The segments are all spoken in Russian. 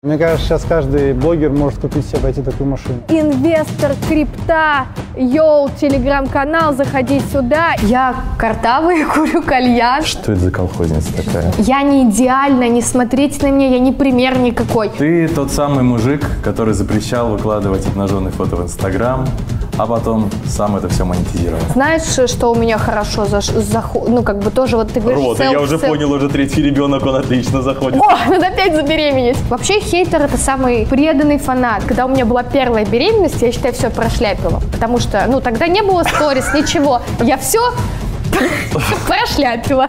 Мне кажется, сейчас каждый блогер может купить себе, пойти такую машину. Инвестор, крипта, йоу, телеграм-канал, заходи сюда. Я картавый, курю кальян. Что это за колхозница такая? Я не идеальна, не смотрите на меня, я не пример никакой. Ты тот самый мужик, который запрещал выкладывать обнаженные фото в Инстаграм, а потом сам это все монетизировал. Знаешь, что у меня хорошо ну, как бы тоже, вот ты говоришь... Вот, я уже понял, уже третий ребенок, он отлично заходит. О, надо опять забеременеть. Вообще, хейтер — это самый преданный фанат. Когда у меня была первая беременность, я считаю, все прошляпила. Потому что, ну, тогда не было сторис, ничего. Я все прошляпила.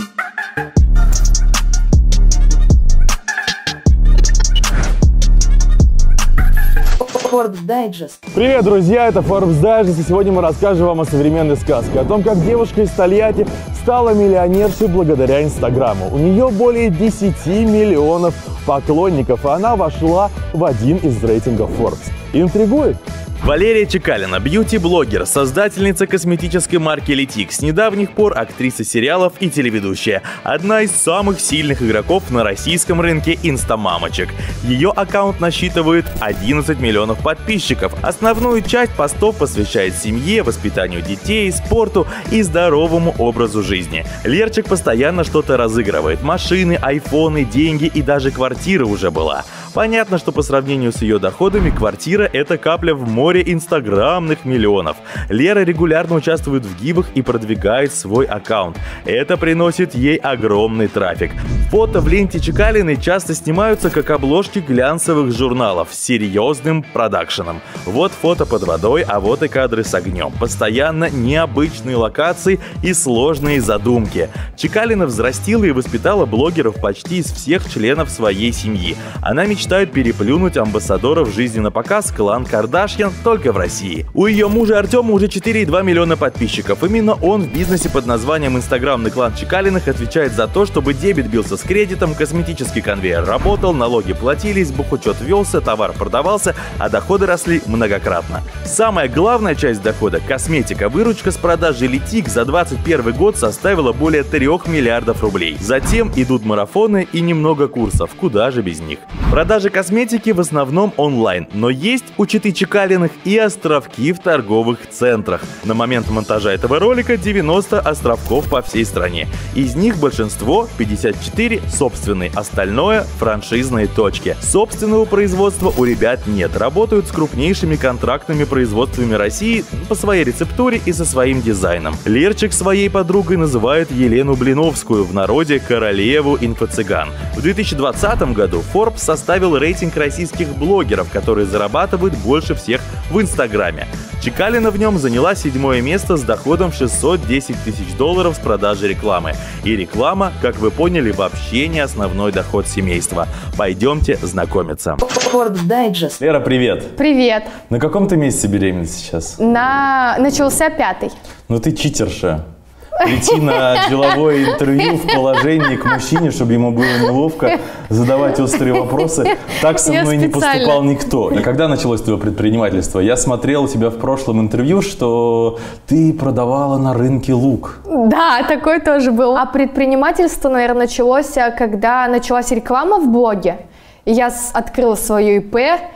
Forbes Digest. Привет, друзья, это Forbes Digest, и сегодня мы расскажем вам о современной сказке, о том, как девушка из Тольятти стала миллионершей благодаря Инстаграму. У нее более 10 миллионов поклонников, и она вошла в один из рейтингов Forbes. Интригует? Валерия Чекалина – бьюти-блогер, создательница косметической марки Letix, с недавних пор актриса сериалов и телеведущая. Одна из самых сильных игроков на российском рынке инстамамочек. Ее аккаунт насчитывает 11 миллионов подписчиков. Основную часть постов посвящает семье, воспитанию детей, спорту и здоровому образу жизни. Лерчик постоянно что-то разыгрывает. Машины, айфоны, деньги и даже квартира уже была. Понятно, что по сравнению с ее доходами квартира – это капля в море инстаграмных миллионов. Лера регулярно участвует в гивах и продвигает свой аккаунт. Это приносит ей огромный трафик. Фото в ленте Чекалиной часто снимаются как обложки глянцевых журналов с серьезным продакшеном. Вот фото под водой, а вот и кадры с огнем. Постоянно необычные локации и сложные задумки. Чекалина взрастила и воспитала блогеров почти из всех членов своей семьи. Она мечтает переплюнуть амбассадоров жизни на показ клан Кардашьян только в России. У ее мужа Артема уже 4,2 миллиона подписчиков. Именно он в бизнесе под названием «Инстаграмный клан Чекалиных» отвечает за то, чтобы дебет бился с кредитом, косметический конвейер работал, налоги платились, бухучет велся, товар продавался, а доходы росли многократно. Самая главная часть дохода – косметика. Выручка с продажи Letix за 2021 год составила более 3 миллиардов рублей. Затем идут марафоны и немного курсов. Куда же без них? Продажи косметики в основном онлайн, но есть у читы Чекалиных и островки в торговых центрах. На момент монтажа этого ролика 90 островков по всей стране. Из них большинство, 54, собственные, остальное – франшизные точки. Собственного производства у ребят нет, работают с крупнейшими контрактными производствами России по своей рецептуре и со своим дизайном. Лерчик своей подругой называет Елену Блиновскую, в народе королеву инфо-цыган. В 2020 году Forbes составил рейтинг российских блогеров, которые зарабатывают больше всех в Инстаграме. Чекалина в нем заняла 7-е место с доходом в 610 тысяч долларов с продажи рекламы. И реклама, как вы поняли, вообще не основной доход семейства. Пойдемте знакомиться. Forbes Digest. Лера, привет. Привет. На каком ты месяце беременности сейчас? Начался 5-й. Ну ты читерша. Прийти на деловое интервью в положении к мужчине, чтобы ему было неловко задавать острые вопросы. Так со мной не поступал никто. А когда началось твое предпринимательство? Я смотрел у тебя в прошлом интервью, что ты продавала на рынке лук. Да, такой тоже был. А предпринимательство, наверное, началось, когда началась реклама в блоге. И я открыла свою ИП,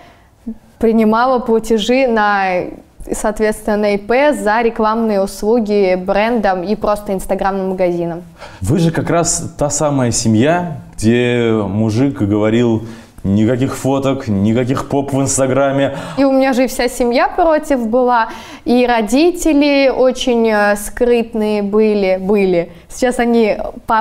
принимала платежи на... соответственно, на ИП за рекламные услуги брендам и просто инстаграмным магазинам. Вы же как раз та самая семья, где мужик говорил: никаких фоток, никаких поп в Инстаграме. И у меня же и вся семья против была, и родители очень скрытные были. Сейчас они,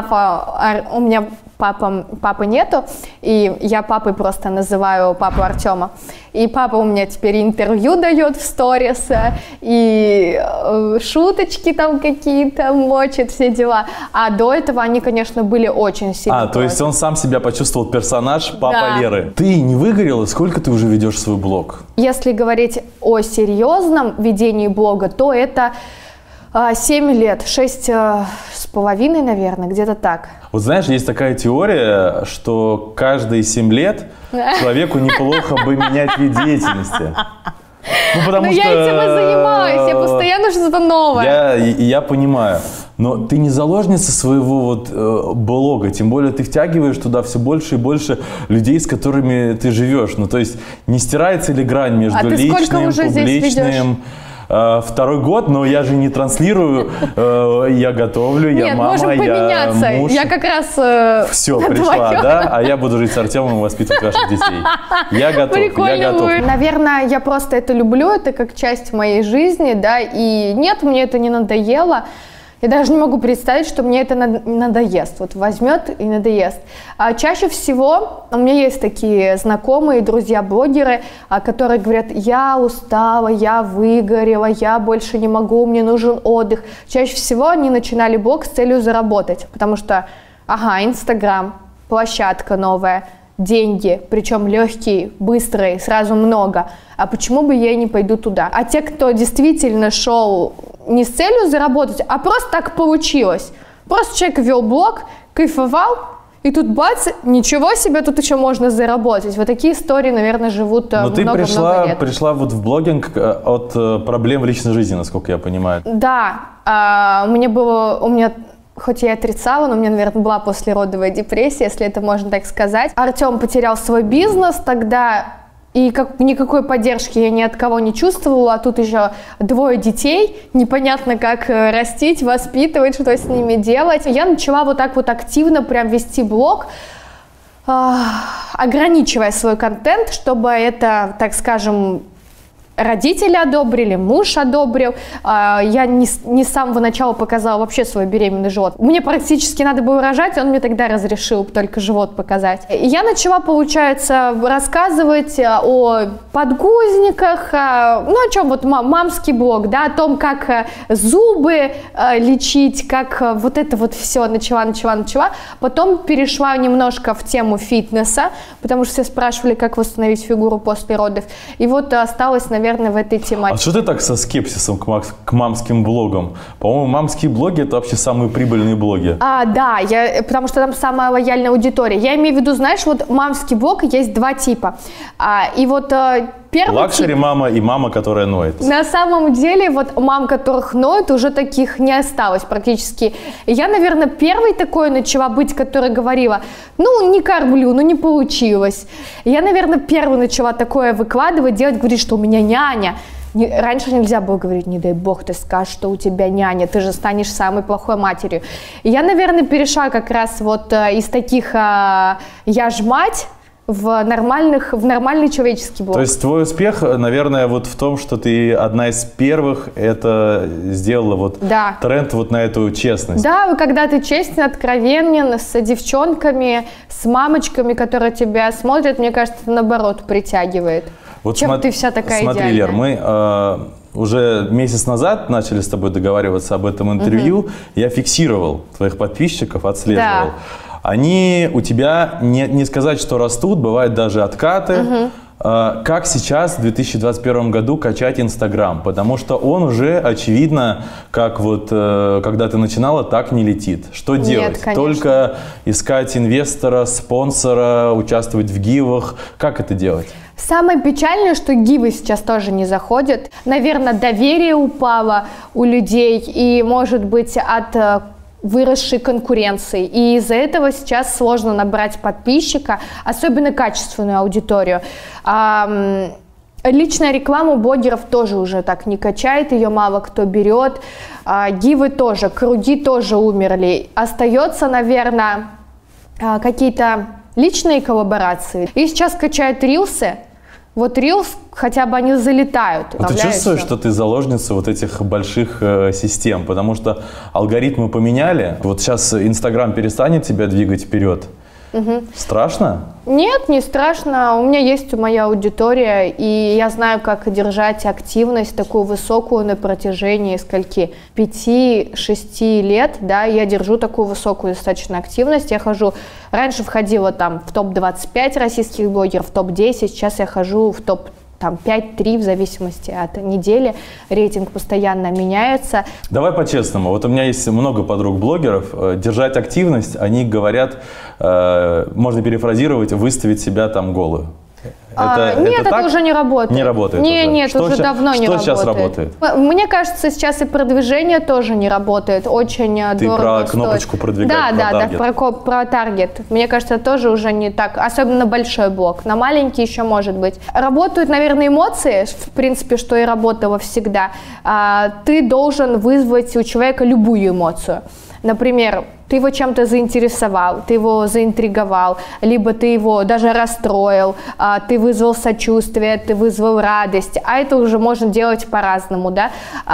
у меня папы нету, и я папой просто называю папу Артема. И папа у меня теперь интервью дает в сторис, и шуточки там какие-то мочит, все дела. А до этого они, конечно, были очень сильно то есть он сам себя почувствовал персонаж папа Леры. Ты не выгорела? Сколько ты уже ведешь свой блог? Если говорить о серьезном ведении блога, то это 7 лет, 6,5, наверное, где-то так. Вот знаешь, есть такая теория, что каждые 7 лет человеку неплохо бы менять вид деятельности. Ну, потому что я этим и занимаюсь, я постоянно что-то новое. Я понимаю. Но ты не заложница своего вот блога, тем более ты втягиваешь туда все больше и больше людей, с которыми ты живешь. Ну, то есть не стирается ли грань между личным, публичным? Второй год, но я же не транслирую, я готовлю, я мама, можем поменяться. Я муж. Я как раз Все, пришла, да? А я буду жить с Артемом и воспитывать ваших детей. Я готов, я готов. Наверное, я просто это люблю, это как часть моей жизни, да, и нет, мне это не надоело. Я даже не могу представить, что мне это надоест. Вот возьмет и надоест. А чаще всего у меня есть такие знакомые, друзья-блогеры, которые говорят: я устала, я выгорела, я больше не могу, мне нужен отдых. Чаще всего они начинали блог с целью заработать, потому что, Инстаграм, площадка новая, деньги, причем легкие, быстрые, сразу много. А почему бы я не пойду туда? А те, кто действительно шел не с целью заработать, а просто так получилось. Просто человек вел блог, кайфовал, и тут бац, ничего себе, тут еще можно заработать. Вот такие истории, наверное, живут много-много лет. Но ты пришла вот в блогинг от проблем в личной жизни, насколько я понимаю. Да, у меня хоть я и отрицала, но у меня, наверное, была послеродовая депрессия, если это можно так сказать. Артем потерял свой бизнес тогда, и никакой поддержки я ни от кого не чувствовала, а тут еще 2 детей, непонятно как растить, воспитывать, что с ними делать. Я начала вот так вот активно прям вести блог, ограничивая свой контент, чтобы это, так скажем, родители одобрили, муж одобрил. Я не с самого начала показала вообще свой беременный живот. Мне практически надо было рожать, он мне тогда разрешил только живот показать. И я начала, получается, рассказывать о подгузниках, о чем вот мамский блог, да, о том, как зубы лечить, как вот это вот все начала. Потом перешла немножко в тему фитнеса, потому что все спрашивали, как восстановить фигуру после родов. И вот осталось, наверное, в этой тематике. А что ты так со скепсисом к мамским блогам? По-моему, мамские блоги – это вообще самые прибыльные блоги. Да, потому что там самая лояльная аудитория. Я имею в виду, знаешь, вот мамский блог есть 2 типа. И вот первый лакшери тип... мама и мама, которая ноет. На самом деле, вот мам, которых ноют, уже таких не осталось практически. Я, наверное, первой такой начала быть, которая говорила: не кормлю, не получилось. Я, наверное, первой начала такое выкладывать, делать, говорить, что у меня няня. Раньше нельзя было говорить: не дай бог ты скажешь, что у тебя няня, ты же станешь самой плохой матерью. И я, наверное, перешла как раз вот из таких «я ж мать» в нормальный человеческий блог. То есть твой успех, наверное, вот в том, что ты одна из первых это сделала вот тренд вот на эту честность. Да, когда ты честен, откровенен с девчонками, с мамочками, которые тебя смотрят, мне кажется, это наоборот притягивает. Вот чем ты вся такая идеальная. Лер, мы уже месяц назад начали с тобой договариваться об этом интервью. Я фиксировал твоих подписчиков, отслеживал. Они у тебя, не сказать, что растут, бывают даже откаты. Как сейчас в 2021 году качать Инстаграм? Потому что он уже, очевидно, как вот когда ты начинала, так не летит. Что делать? Конечно. Только искать инвестора, спонсора, участвовать в гивах? Как это делать? Самое печальное, что гивы сейчас тоже не заходят. Наверное, доверие упало у людей, и, может быть, от выросшей конкуренции. И из-за этого сейчас сложно набрать подписчика, особенно качественную аудиторию. Личная реклама у блогеров тоже уже так не качает, ее мало кто берет. Гивы тоже, круги тоже умерли. Остается, наверное, какие-то личные коллаборации. И сейчас качают рилсы. Вот рилс, хотя бы они залетают. А ты чувствуешь, что ты заложница вот этих больших систем? Потому что алгоритмы поменяли. Вот сейчас Инстаграм перестанет тебя двигать вперед. Страшно? Нет, не страшно. У меня есть моя аудитория, и я знаю, как держать активность такую высокую на протяжении скольки? 5-6 лет, да, я держу такую высокую достаточно активность. Я хожу, раньше входила там в топ-25 российских блогеров, в топ-10, сейчас я хожу в топ 5-3 в зависимости от недели, рейтинг постоянно меняется. Давай по-честному, вот у меня есть много подруг-блогеров, держать активность, они говорят, можно перефразировать, выставить себя там голую. Нет, это уже не работает. Не работает Нет, уже давно не работает. Что сейчас работает? Мне кажется, сейчас и продвижение тоже не работает. Очень дорого про кнопочку продвигать, про таргет. Мне кажется, тоже уже не так. Особенно большой блок. На маленький еще может быть. Работают, наверное, эмоции, в принципе, что и работало всегда. Ты должен вызвать у человека любую эмоцию. Например, ты его чем-то заинтересовал, ты его заинтриговал, либо ты его даже расстроил, ты вызвал сочувствие, ты вызвал радость, а это уже можно делать по-разному, да.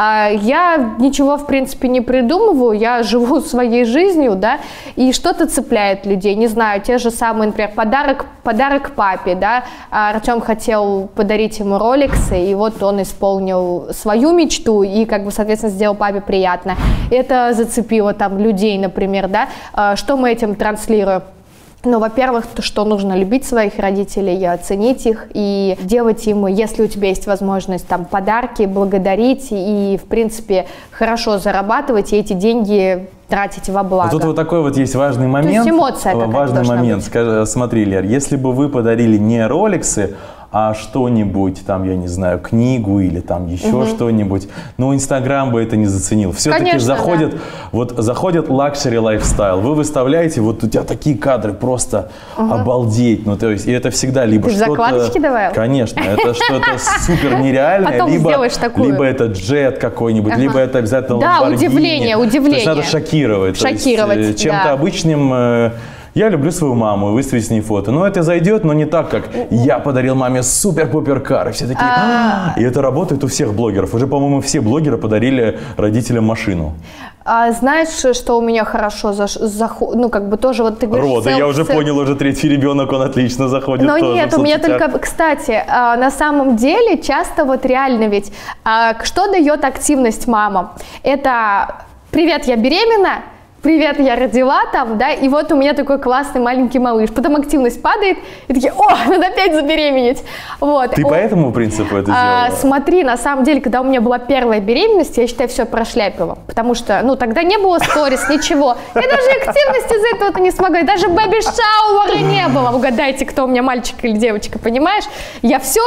Я ничего, в принципе, не придумываю, я живу своей жизнью, да, и что-то цепляет людей, не знаю, те же самые, например, подарок папе, да, Артем хотел подарить ему роликсы, и вот он исполнил свою мечту и, как бы, соответственно, сделал папе приятно. Это зацепило там людей, например, да, что мы этим транслируем? Ну, во-первых, то, что нужно любить своих родителей, ценить их и делать им, если у тебя есть возможность, там, подарки, благодарить и, в принципе, хорошо зарабатывать и эти деньги тратить во благо. Тут вот такой вот есть важный момент. То есть эмоция какая-то важный момент. Быть. Смотри, Лер, если бы вы подарили не роликсы, а что-нибудь, там, я не знаю, книгу или там еще что-нибудь, но Инстаграм бы это не заценил. Все-таки заходят лакшери лайфстайл, вы выставляете, вот у тебя такие кадры, просто обалдеть, ну, то есть, и это всегда либо что-то... закладочки давай? Конечно, это что-то супер нереальное, либо это джет какой-нибудь, либо это обязательно Lamborghini. Да, удивление. То есть надо шокировать. Шокировать, чем-то обычным... Я люблю свою маму, выставить с ней фото. Но это зайдет, но не так, как я подарил маме супер-пупер кар. И все такие, и это работает у всех блогеров. Уже, по-моему, все блогеры подарили родителям машину. Знаешь, что у меня хорошо ну, как бы тоже, вот ты говоришь... Роды, я уже понял, уже третий ребенок, он отлично заходит. Но тоже нет, у меня только, кстати, на самом деле, часто вот реально ведь, что дает активность мамам? Это «Привет, я беременна», «Привет, я родила там», да, и вот у меня такой классный маленький малыш. Потом активность падает, и такие, надо опять забеременеть. Вот. Ты по этому принципу это сделала? Смотри, на самом деле, когда у меня была первая беременность, я, считаю, все прошляпила. Потому что, ну, тогда не было сторис, ничего. Я даже активность из этого не смогла. Даже бэби-шауэра не было. Угадайте, кто у меня, мальчик или девочка, понимаешь? Я все...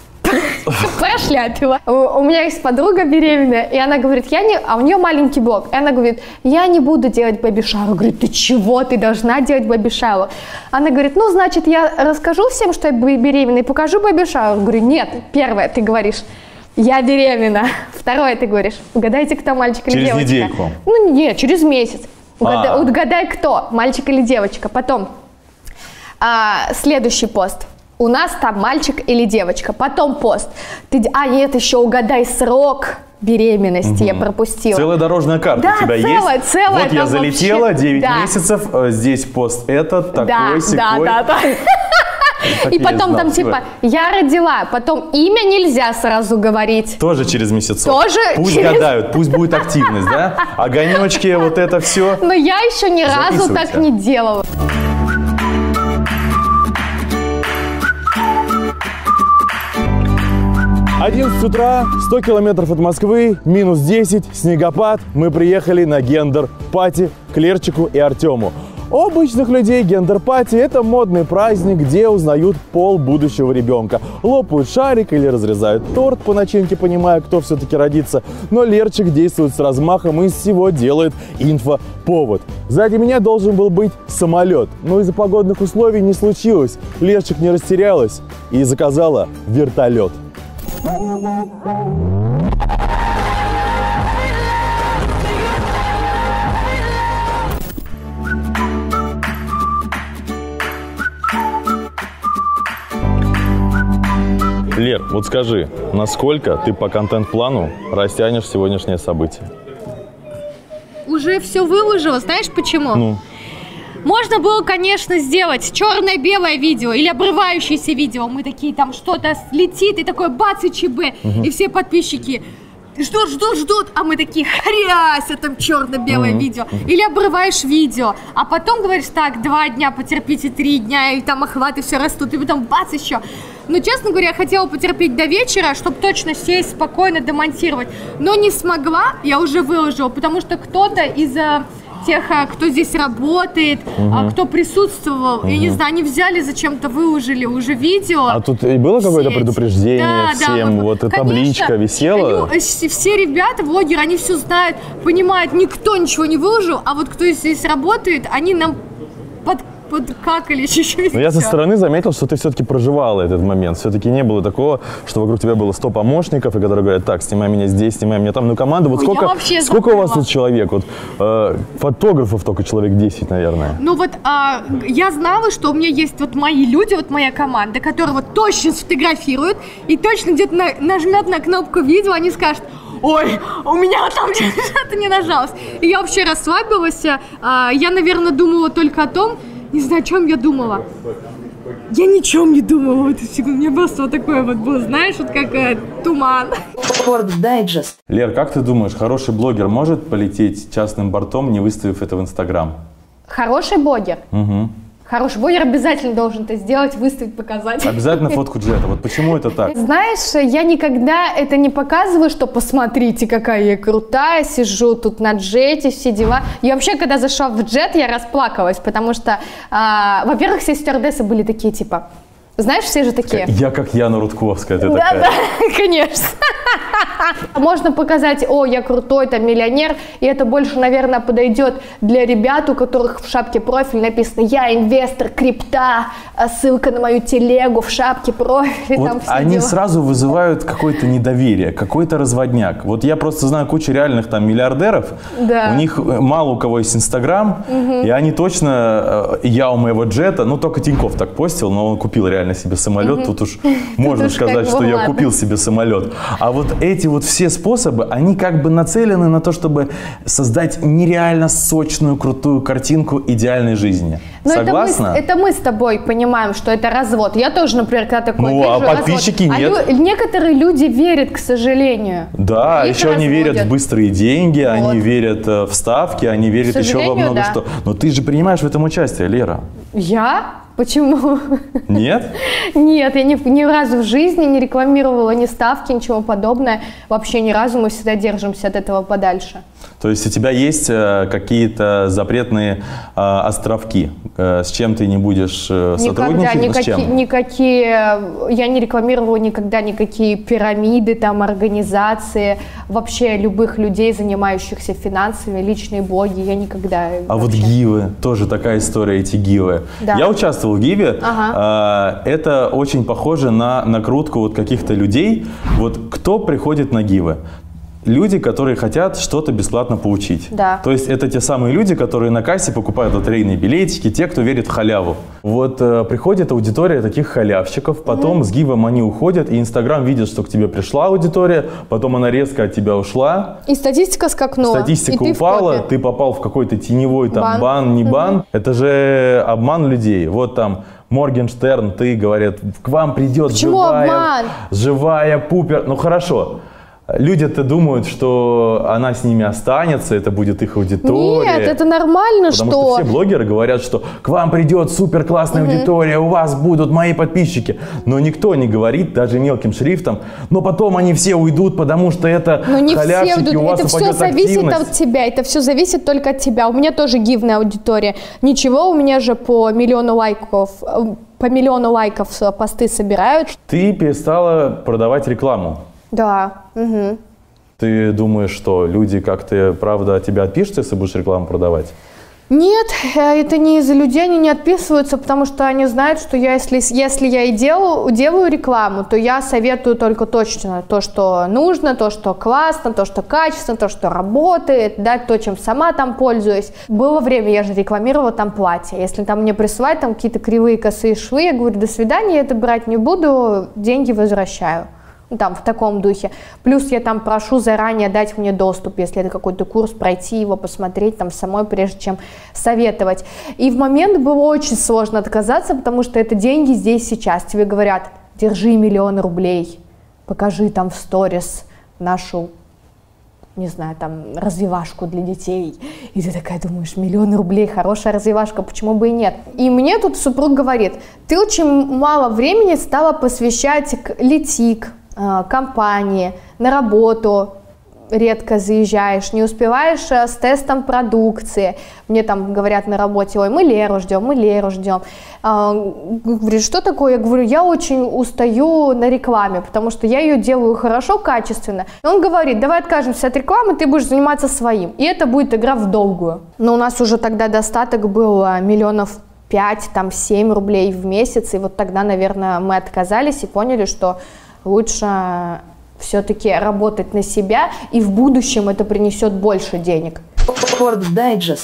прошляпила. У меня есть подруга беременная, и она говорит, а у нее маленький блог, и она говорит, я не буду делать бэби-шауэр. Говорит, ты чего, ты должна делать бэби-шауэр. Она говорит, ну, значит, я расскажу всем, что я беременна, и покажу бэби-шауэр. Говорю, нет, первое, ты говоришь, я беременна. Второе, ты говоришь, угадайте, кто, мальчик или девочка. Через недельку? Ну, нет, через месяц. Угадай, кто, мальчик или девочка. Потом, следующий пост. У нас там мальчик или девочка. Потом пост. Нет, еще угадай срок беременности. Я пропустила. Целая дорожная карта у тебя есть? Целая. Вот я залетела, вообще... 9 месяцев, здесь пост этот, такой, сякой. Да. И потом там типа, я родила, потом имя нельзя сразу говорить. Тоже через месяцок. Пусть через... гадают, пусть будет активность, да? Огонечки, вот это все. Но я еще ни разу так не делала. 11 утра, 100 километров от Москвы, минус 10, снегопад. Мы приехали на гендер-пати к Лерчику и Артему. У обычных людей гендер-пати – это модный праздник, где узнают пол будущего ребенка. Лопают шарик или разрезают торт по начинке, понимая, кто все-таки родится. Но Лерчик действует с размахом и из всего делает инфоповод. Сзади меня должен был быть самолет, но из-за погодных условий не случилось. Лерчик не растерялась и заказала вертолет. Лер, вот скажи, насколько ты по контент-плану растянешь сегодняшнее событие? Уже все выложила, знаешь почему? Ну. Можно было, конечно, сделать черно-белое видео или обрывающееся видео. Мы такие, там что-то летит, и такое бац, и ЧБ. И все подписчики ждут, а мы такие, хрясь, там черно-белое видео. Или обрываешь видео, а потом говоришь, так, 2 дня, потерпите 3 дня, и там охваты все растут, и потом бац, еще. Но, честно говоря, я хотела потерпеть до вечера, чтобы точно сесть, спокойно домонтировать. Но не смогла, я уже выложила, потому что кто-то из тех, кто здесь работает, кто присутствовал. Я не знаю, они взяли, зачем-то выложили уже видео. А тут и было какое-то предупреждение всем? Вот эта табличка висела? Все ребята, блогеры, они все знают, понимают, никто ничего не выложил, а вот кто здесь работает, они нам подкакали чуть-чуть. Но я со стороны заметил, что ты все-таки проживала этот момент. Все-таки не было такого, что вокруг тебя было 100 помощников, и которые говорят: так, снимай меня здесь, снимай меня там. Ну, команда, вот сколько у вас тут человек? Вот, фотографов только человек 10, наверное. Ну вот, я знала, что у меня есть вот мои люди, вот моя команда, которые вот точно сфотографируют, и точно где-то нажмет на кнопку видео, они скажут: ой, у меня там что-то не нажалось. И я вообще расслабилась. Я, наверное, думала только о том, не знаю, о чем я думала. Я ни о чем не думала в эту секунду. У меня просто вот такое вот было, знаешь, вот как туман. World Digest. Лер, как ты думаешь, хороший блогер может полететь частным бортом, не выставив это в Инстаграм? Хороший блогер? Угу. Хороший блогер обязательно должен это сделать, выставить, показать. Обязательно фотку джета. Вот почему это так? Знаешь, я никогда это не показываю, что посмотрите, какая я крутая, сижу тут на джете, все дела. Я вообще, когда зашла в джет, я расплакалась, потому что, во-первых, все стюардессы были такие, типа, знаешь, все же такие. Я как Яна Рудковская, ты да, такая. Да, конечно. Можно показать: о, я крутой, там, миллионер, и это больше, наверное, подойдет для ребят, у которых в шапке профиль написано: я инвестор, крипта, ссылка на мою телегу в шапке профиль. Вот там все они дела. сразу вызывают какое-то недоверие, какой-то разводняк. Вот я просто знаю кучу реальных там миллиардеров, да. У них мало у кого есть Инстаграм, и они точно, я у моего джета, ну только Тинькофф так постил, но он купил реально себе самолет, тут уж можно сказать, что я купил себе самолет. А вот эти вот все способы, они как бы нацелены на то, чтобы создать нереально сочную, крутую картинку идеальной жизни. Но согласна? Это мы с тобой понимаем, что это развод. Я тоже, например, когда такое вижу, а подписчики развод. нет. Некоторые люди верят, к сожалению. Да, Их еще они разводят. верят в быстрые деньги, Вот. они верят в ставки, они верят еще во много да. что. Но ты же принимаешь в этом участие, Лера. Я? Почему? Нет? Нет, я ни разу в жизни не рекламировала ни ставки, ничего подобного. Вообще ни разу, мы всегда держимся от этого подальше. То есть у тебя есть какие-то запретные островки, с чем ты не будешь сотрудничать, с чем? Я не рекламировала никогда никакие пирамиды, там, организации, вообще любых людей, занимающихся финансами, личные блоги, я никогда... А вот гивы, тоже такая история, эти гивы. Да. Я участвовал в гиве, это очень похоже на накрутку вот каких-то людей. Вот кто приходит на гивы? Люди, которые хотят что-то бесплатно получить. Да. То есть это те самые люди, которые на кассе покупают лотерейные билетики, те, кто верит в халяву. Вот приходит аудитория таких халявщиков, потом с гивом они уходят, и Инстаграм видит, что к тебе пришла аудитория, потом она резко от тебя ушла. И статистика скакнула. Статистика упала, ты попал в какой-то теневой там бан, не бан. Это же обман людей. Вот там Моргенштерн, ты, говорят, к вам придет живая пупер. Ну хорошо. Люди-то думают, что она с ними останется, это будет их аудитория. Нет, это нормально, Потому что все блогеры говорят, что к вам придет супер классная аудитория, у вас будут мои подписчики. Но никто не говорит, даже мелким шрифтом, но потом они все уйдут, потому что это халявщики, у вас упадет активность. Это все зависит от тебя, это все зависит только от тебя. У меня тоже гивная аудитория. Ничего, у меня же по миллиону лайков посты собирают. Ты перестала продавать рекламу. Да. Угу. Ты думаешь, что люди как-то, правда, от тебя отпишутся, если будешь рекламу продавать? Нет, это не из-за людей, они не отписываются, потому что они знают, что если я и делаю рекламу, то я советую только точно то, что нужно, то, что классно, то, что качественно, то, что работает, да, то, чем сама там пользуюсь. Было время, я же рекламировала там платья. Если там мне присылают там какие-то кривые косые швы, я говорю: до свидания, я это брать не буду, деньги возвращаю. Там, в таком духе. Плюс я там прошу заранее дать мне доступ, если это какой-то курс, пройти его, посмотреть там самой, прежде чем советовать. И в момент было очень сложно отказаться, потому что это деньги здесь сейчас. Тебе говорят: держи 1 000 000 рублей, покажи там в сторис нашу, не знаю, там, развивашку для детей. И ты такая думаешь: 1 000 000 рублей, хорошая развивашка, почему бы и нет? И мне тут супруг говорит: ты очень мало времени стала посвящать Летик, компании, на работу. редко заезжаешь, не успеваешь с тестом продукции. Мне там говорят на работе: ой, мы Леру ждем, мы Леру ждем. Говорит, что такое? Я говорю, я очень устаю на рекламе, потому что я ее делаю хорошо, качественно. И он говорит, давай откажемся от рекламы, ты будешь заниматься своим. И это будет игра в долгую. Но у нас уже тогда достаток был 5 миллионов, там 7 рублей в месяц. И вот тогда, наверное, мы отказались и поняли, что лучше все-таки работать на себя, и в будущем это принесет больше денег. Ford Digest.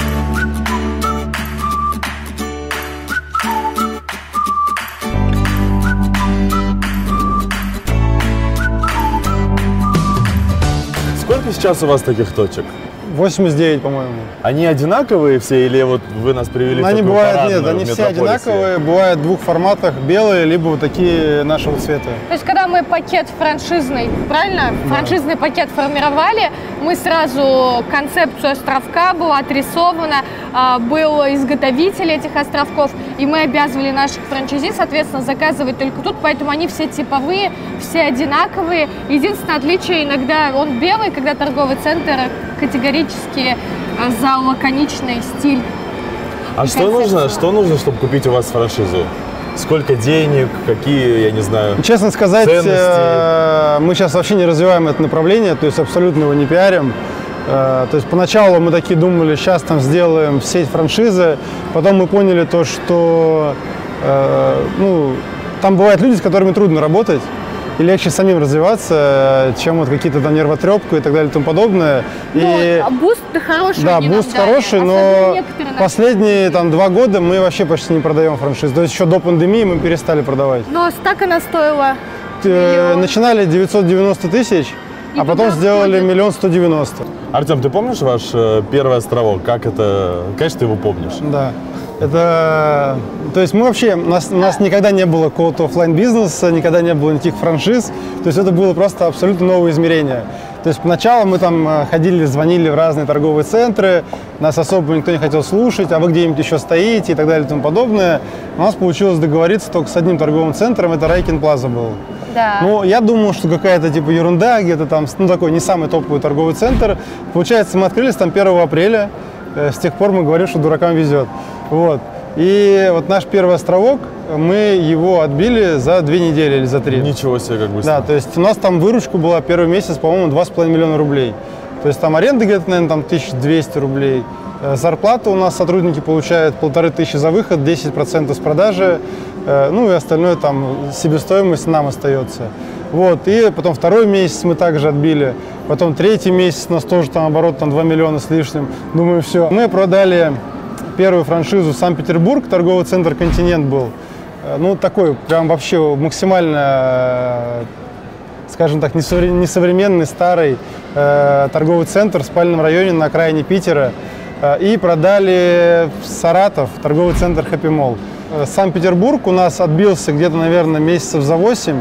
Сколько сейчас у вас таких точек? 89, по-моему. Они одинаковые все или вот вы нас привели в Они такую бывают, парадную нет, они в все Метрополисе? одинаковые, бывают в двух форматах, белые, либо вот такие нашего цвета. То есть, когда мы пакет франшизный, правильно? Франшизный пакет формировали, мы сразу концепцию островка была отрисована, был изготовитель этих островков, и мы обязывали наших франчайзи, соответственно, заказывать только тут, поэтому они все типовые, все одинаковые. Единственное отличие, иногда он белый, когда торговый центр категорически за лаконичный стиль. А что нужно, чтобы купить у вас франшизу? Сколько денег, какие, я не знаю, Честно сказать, ценности? мы сейчас вообще не развиваем это направление, то есть абсолютно его не пиарим. То есть поначалу мы такие думали, сейчас там сделаем сеть франшизы, потом мы поняли то, что там бывают люди, с которыми трудно работать, и легче самим развиваться, чем вот какие-то там нервотрепку и так далее и тому подобное. Буст хороший. Да, буст хороший, но последние там 2 года мы вообще почти не продаем франшизу. То есть еще до пандемии мы перестали продавать. Но так она стоила. Начинали 990 тысяч, а потом сделали 1 190 000. Артем, ты помнишь ваш первый островок? Как это? Конечно, ты его помнишь. Да. Это, то есть мы вообще, у нас никогда не было какого-то оффлайн бизнеса, никогда не было никаких франшиз, то есть это было просто абсолютно новое измерение. То есть поначалу мы там ходили, звонили в разные торговые центры, нас особо никто не хотел слушать, а вы где-нибудь еще стоите и так далее и тому подобное. У нас получилось договориться только с одним торговым центром, это Райкин Плаза был. Да. Ну, я думал, что какая-то типа ерунда, где-то там, такой не самый топовый торговый центр. Получается, мы открылись там 1 апреля, с тех пор мы говорим, что дуракам везет. Вот. И вот наш первый островок, мы его отбили за 2 недели или за 3. Ничего себе, как быстро. Да, то есть у нас там выручка была первый месяц, по-моему, 2,5 миллиона рублей. То есть там аренда где-то, наверное, там 1200 рублей. Зарплата у нас сотрудники получают 1500 за выход, 10% с продажи. Ну и остальное там себестоимость нам остается. Вот, и потом 2-й месяц мы также отбили. Потом 3-й месяц у нас тоже там оборот там 2 миллиона с лишним. Думаю, все. Мы продали первую франшизу Санкт-Петербург, торговый центр «Континент» был. Ну, такой прям вообще максимально, скажем так, несовременный, старый торговый центр в спальном районе на окраине Питера. И продали в Саратов торговый центр «Хэппи Молл». Санкт-Петербург у нас отбился где-то, наверное, месяцев за 8.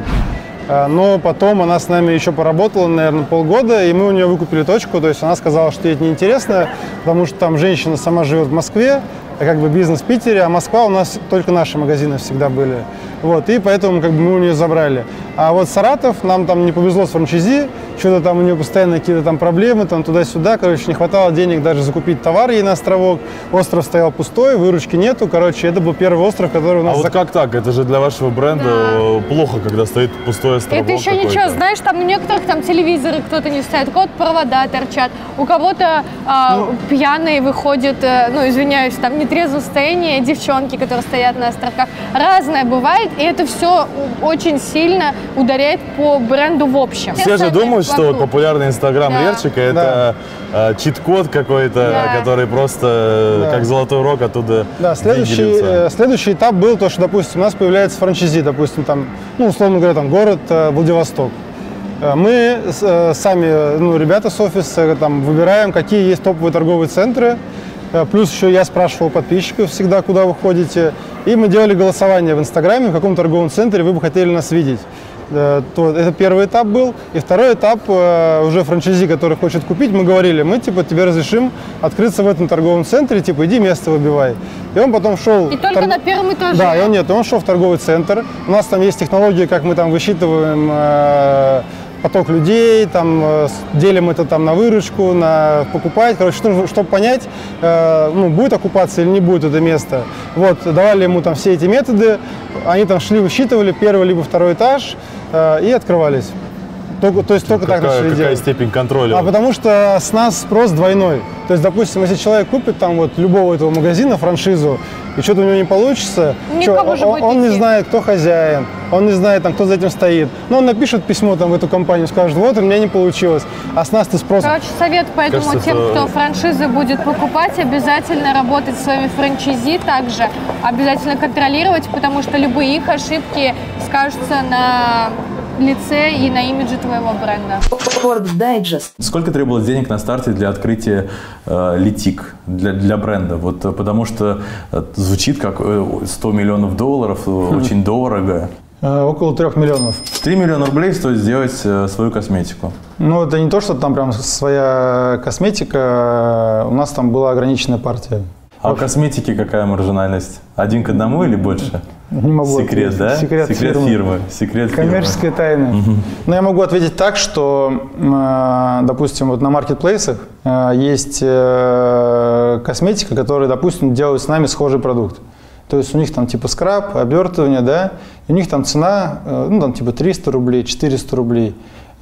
Но потом она с нами еще поработала, наверное, полгода, и мы у нее выкупили точку. То есть она сказала, что ей это неинтересно, потому что там женщина сама живет в Москве, как бы бизнес в Питере, а Москва у нас только наши магазины всегда были. Вот, и поэтому как бы мы у нее забрали. А вот Саратов, нам там не повезло с франчайзи, что-то там у нее постоянно какие-то там проблемы, там туда-сюда, короче, не хватало денег даже закупить товар ей на островок. Остров стоял пустой, выручки нету, короче, это был первый остров, который у нас... А вот как так? Это же для вашего бренда плохо, когда стоит пустой островок. Это еще ничего, знаешь, там у некоторых там телевизоры кто-то не ставит, у кого-то провода торчат, у кого-то пьяные выходят, ну, извиняюсь, там в нетрезвом состоянии девчонки, которые стоят на островках. Разное бывает, и это все очень сильно ударяет по бренду в общем. Все же думают, что популярный инстаграм Лерчика это чит-код какой-то, который просто как золотой урок оттуда. Да, следующий этап был то, что, допустим, у нас появляется франчайзи, допустим, там, ну, условно говоря, там город Владивосток. Мы сами, ну, ребята с офиса, там, выбираем, какие есть топовые торговые центры. Плюс еще я спрашивал подписчиков всегда, куда вы ходите. И мы делали голосование в Инстаграме, в каком торговом центре вы бы хотели нас видеть. Это первый этап был. И второй этап, уже франчайзи, который хочет купить, мы говорили, мы типа тебе разрешим открыться в этом торговом центре, типа иди место выбивай. И он потом шел... И только на первом этаже? Да, он шел в торговый центр. У нас там есть технология, как мы там высчитываем поток людей, там, делим это там на выручку, на покупать. Короче, чтобы понять, будет оккупация или не будет это место. Вот, давали ему там все эти методы, они там шли, высчитывали первый либо второй этаж и открывались. То есть только так начали делать. Какая степень контроля? А потому что с нас спрос двойной. То есть, допустим, если человек купит там вот любого этого магазина франшизу, и что-то у него не получится, он не знает, кто хозяин, он не знает, там, кто за этим стоит. Но он напишет письмо там, в эту компанию, скажет, вот, у меня не получилось. А с нас ты спрос... Короче, совет поэтому кажется, тем, кто франшизы будет покупать, обязательно работать с своими франчайзи также, обязательно контролировать, потому что любые их ошибки скажутся на лице и на имидже твоего бренда. Ford Digest. Сколько требовалось денег на старте для открытия Летик, для бренда? Вот, потому что звучит как 100 миллионов долларов, очень дорого. Около 3 миллионов. 3 миллиона рублей стоит сделать свою косметику. Ну, это не то, что там прям своя косметика, у нас там была ограниченная партия. А у косметики какая маржинальность? 1 к 1 или больше? Не могу Секрет, ответить. да? Секрет фирмы. Секрет Коммерческая тайна. Но я могу ответить так, что, допустим, вот на маркетплейсах есть косметика, которая, допустим, делает с нами схожий продукт. То есть у них там типа скраб, обертывание, да, и у них там цена, ну там типа 300 рублей, 400 рублей.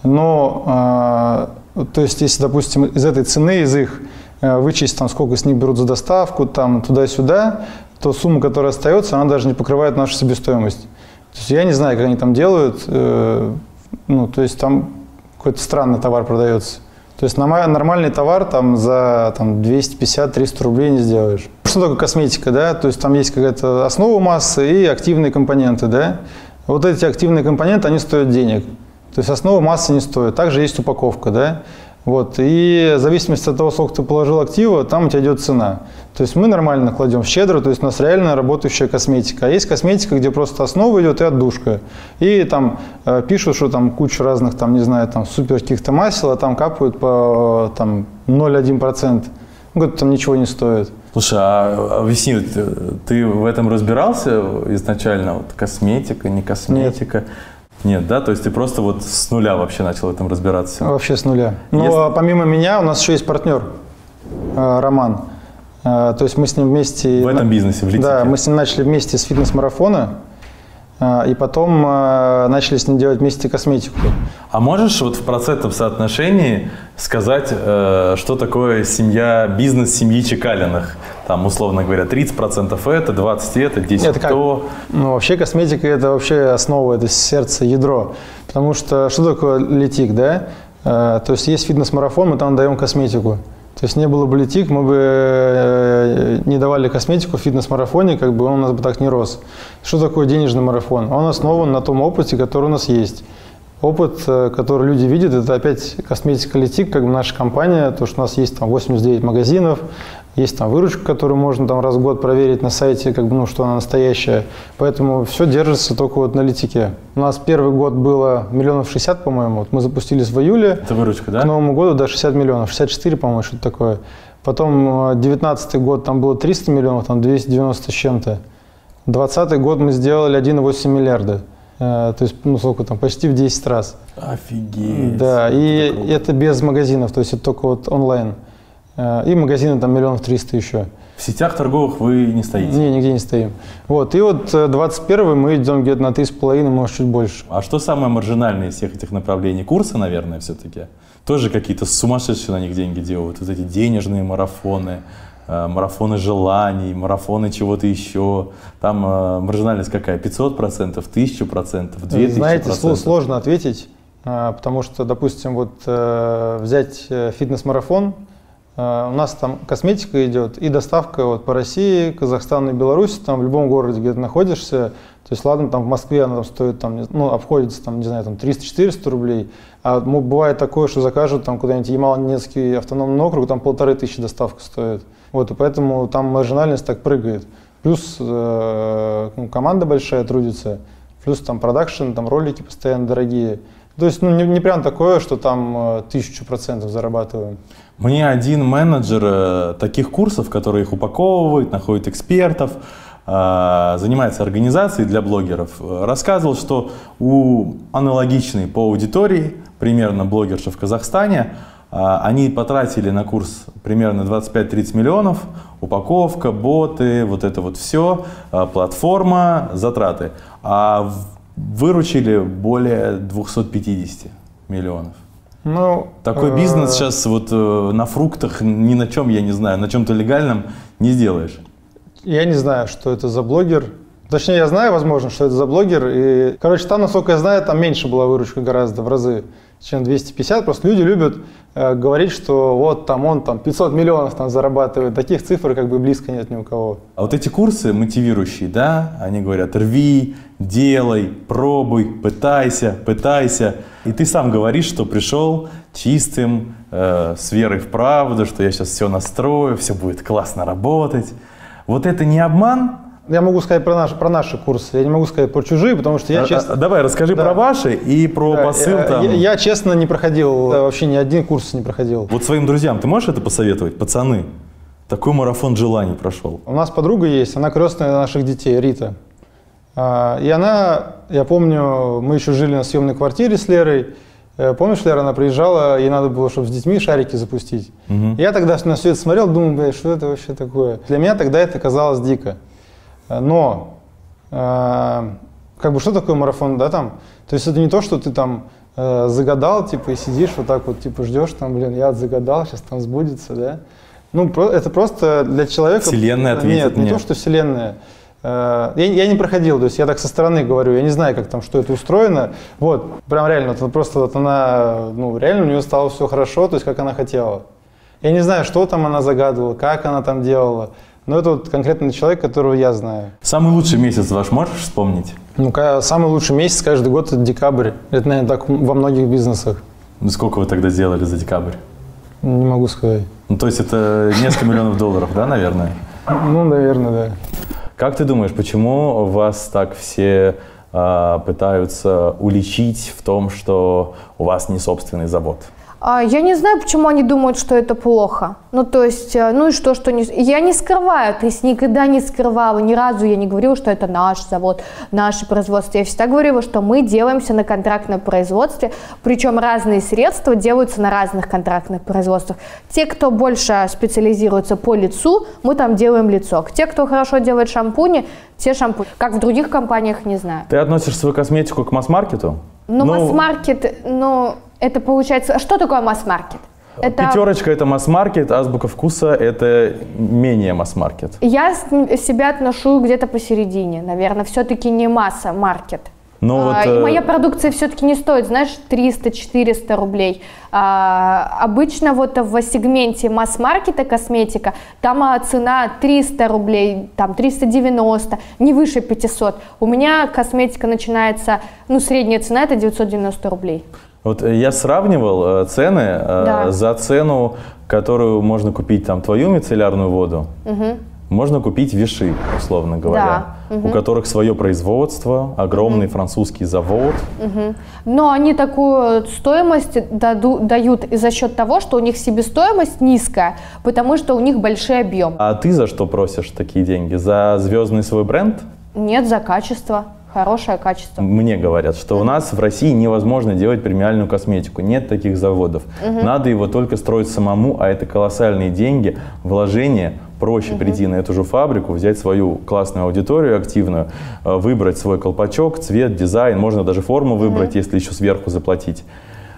Но, то есть если, допустим, из этой цены, из их вычесть там сколько с них берут за доставку, там туда-сюда, то сумма, которая остается, она даже не покрывает нашу себестоимость. То есть я не знаю, как они там делают, ну, то есть там какой-то странный товар продается. То есть нормальный товар там за там, 250-300 рублей не сделаешь. Что такое косметика, да? То есть там есть какая-то основа массы и активные компоненты, да? Вот эти активные компоненты, они стоят денег. То есть основа массы не стоит. Также есть упаковка, да? Вот. И в зависимости от того, сколько ты положил актива, там у тебя идет цена. То есть мы нормально кладем в щедро, то есть у нас реально работающая косметика. А есть косметика, где просто основа идет и отдушка. И там пишут, что там куча разных, там, не знаю, там супер каких-то масел, а там капают по там 0,1%. Ну, там ничего не стоит. Слушай, а объясни, ты в этом разбирался изначально? Вот косметика, не косметика? Нет, да? То есть ты просто вот с нуля вообще начал в этом разбираться? Вообще с нуля. Но помимо меня у нас еще есть партнер, Роман. То есть мы с ним вместе... В этом бизнесе, в Летике? Да, мы с ним начали вместе с фитнес-марафона, и потом начали с ним делать вместе косметику. А можешь вот в процентном соотношении сказать, что такое бизнес семьи Чекалиных? Там, условно говоря, 30% это, 20% это, 10% это то. Ну, вообще косметика – это вообще основа, это сердце, ядро. Потому что такое Летик, да? То есть фитнес-марафон, мы там даем косметику. То есть не было бы Летик, мы бы не давали косметику в фитнес-марафоне, как бы он у нас бы так не рос. Что такое денежный марафон? Он основан на том опыте, который у нас есть. Опыт, который люди видят, это опять косметика Летик, как бы наша компания, то, что у нас есть там 89 магазинов, есть там выручка, которую можно там раз в год проверить на сайте, как бы, ну, что она настоящая. Поэтому все держится только вот на Летике. У нас первый год было 60 миллионов, по-моему. Вот мы запустились в июле. Это выручка, да? К Новому году, да, 60 миллионов, 64, по-моему, что-то такое. Потом 19 год, там было 300 миллионов, там 290 с чем-то. 20 год мы сделали 1,8 миллиарда. То есть, ну, сколько там, почти в 10 раз. Офигеть. Да, и это без магазинов, то есть это только вот онлайн. И магазины там 1 300 000 еще. В сетях торговых вы не стоите? Не, нигде не стоим. Вот, и вот 21 мы идем где-то на 3,5, может, чуть больше. А что самое маржинальное из всех этих направлений? Курсы, наверное, все-таки? Тоже какие-то сумасшедшие на них деньги делают. Вот эти денежные марафоны, марафоны желаний, марафоны чего-то еще. Там маржинальность какая? 500%, 1000%, 2000%? Знаете, сложно ответить, потому что, допустим, вот взять фитнес-марафон, у нас там косметика идет и доставка вот по России, Казахстану и Беларуси, там в любом городе, где ты находишься. То есть, ладно, там в Москве она там стоит, там, ну, обходится, там, не знаю, там 300-400 рублей. А бывает такое, что закажут там куда-нибудь Ямало-Ненецкий автономный округ, там 1500 доставка стоит. Вот, и поэтому там маржинальность так прыгает. Плюс команда большая трудится, плюс там продакшн, там ролики постоянно дорогие. То есть, ну, не прям такое, что там 1000% зарабатываем. Мне один менеджер таких курсов, который их упаковывает, находит экспертов, занимается организацией для блогеров, рассказывал, что у аналогичной по аудитории примерно блогерши в Казахстане. Они потратили на курс примерно 25-30 миллионов. Упаковка, боты, вот это вот все, платформа, затраты. А выручили более 250 миллионов. Ну, такой бизнес сейчас вот на фруктах, ни на чем, я не знаю, на чем-то легальном не сделаешь. Я не знаю, что это за блогер. Точнее, я знаю, возможно, что это за блогер. И, короче, там, насколько я знаю, там меньше была выручка гораздо в разы, чем 250. Просто люди любят говорить, что вот там он там 500 миллионов там зарабатывает. Таких цифр как бы близко нет ни у кого. А вот эти курсы мотивирующие, да, они говорят: рви, делай, пробуй, пытайся, пытайся. И ты сам говоришь, что пришел чистым, с верой в правду, что я сейчас все настрою, все будет классно работать. Вот это не обман? Я могу сказать про наши курсы, я не могу сказать про чужие, потому что я честно... Давай, расскажи про ваши и про посыл там. Я честно не проходил, вообще ни один курс не проходил. Вот своим друзьям ты можешь это посоветовать? Пацаны, такой марафон желаний прошел. У нас подруга есть, она крестная наших детей, Рита. И она, я помню, мы еще жили на съемной квартире с Лерой. Помнишь, Лера, она приезжала, ей надо было, чтобы с детьми шарики запустить. Я тогда на все это смотрел, думал, блядь, что это вообще такое? Для меня тогда это казалось дико. Но, как бы, что такое марафон, да, там? То есть это не то, что ты там загадал, типа, и сидишь вот так вот, типа, ждешь, там, блин, я загадал, сейчас там сбудется, да? Ну, это просто для человека... Вселенная ответит Нет, не то, что Вселенная. Я не проходил, то есть я так со стороны говорю, я не знаю, как там, что это устроено. Вот, прям реально, вот просто вот она, ну, реально у нее стало все хорошо, то есть как она хотела. Я не знаю, что там она загадывала, как она там делала. Но это вот конкретный человек, которого я знаю. Самый лучший месяц ваш можешь вспомнить? Ну, самый лучший месяц каждый год – это декабрь. Это, наверное, так во многих бизнесах. Ну, сколько вы тогда сделали за декабрь? Не могу сказать. Ну, то есть это несколько миллионов долларов, да, наверное? Ну, наверное, да. Как ты думаешь, почему вас так все пытаются уличить в том, что у вас не собственный завод? Я не знаю, почему они думают, что это плохо. Ну, то есть, ну и что не... Я не скрываю, то есть никогда не скрывала, ни разу я не говорила, что это наш завод, наше производство. Я всегда говорила, что мы делаемся на контрактном производстве, причем разные средства делаются на разных контрактных производствах. Те, кто больше специализируется по лицу, мы там делаем лицо. Те, кто хорошо делает шампуни, те шампуни. Как в других компаниях, не знаю. Ты относишь свою косметику к масс-маркету? Ну, масс-маркет, ну... Это получается... Что такое масс-маркет? Пятерочка – это масс-маркет, азбука вкуса – это менее масс-маркет. Я себя отношу где-то посередине, наверное. Все-таки не масса-маркет. И моя продукция все-таки не стоит, знаешь, 300-400 рублей. Обычно вот в сегменте масс-маркета косметика, там цена 300 рублей, там 390, не выше 500. У меня косметика начинается, ну, средняя цена – это 990 рублей. Вот я сравнивал цены за цену, которую можно купить там твою мицеллярную воду, можно купить Виши, условно говоря, у которых свое производство, огромный французский завод. Но они такую стоимость дают и за счет того, что у них себестоимость низкая, потому что у них большой объем. А ты за что просишь такие деньги? За звездный свой бренд? Нет, за качество. Хорошее качество. Мне говорят, что у нас в России невозможно делать премиальную косметику. Нет таких заводов. Надо его только строить самому, а это колоссальные деньги, вложения. Проще прийти на эту же фабрику, взять свою классную аудиторию активную, выбрать свой колпачок, цвет, дизайн, можно даже форму выбрать, если еще сверху заплатить.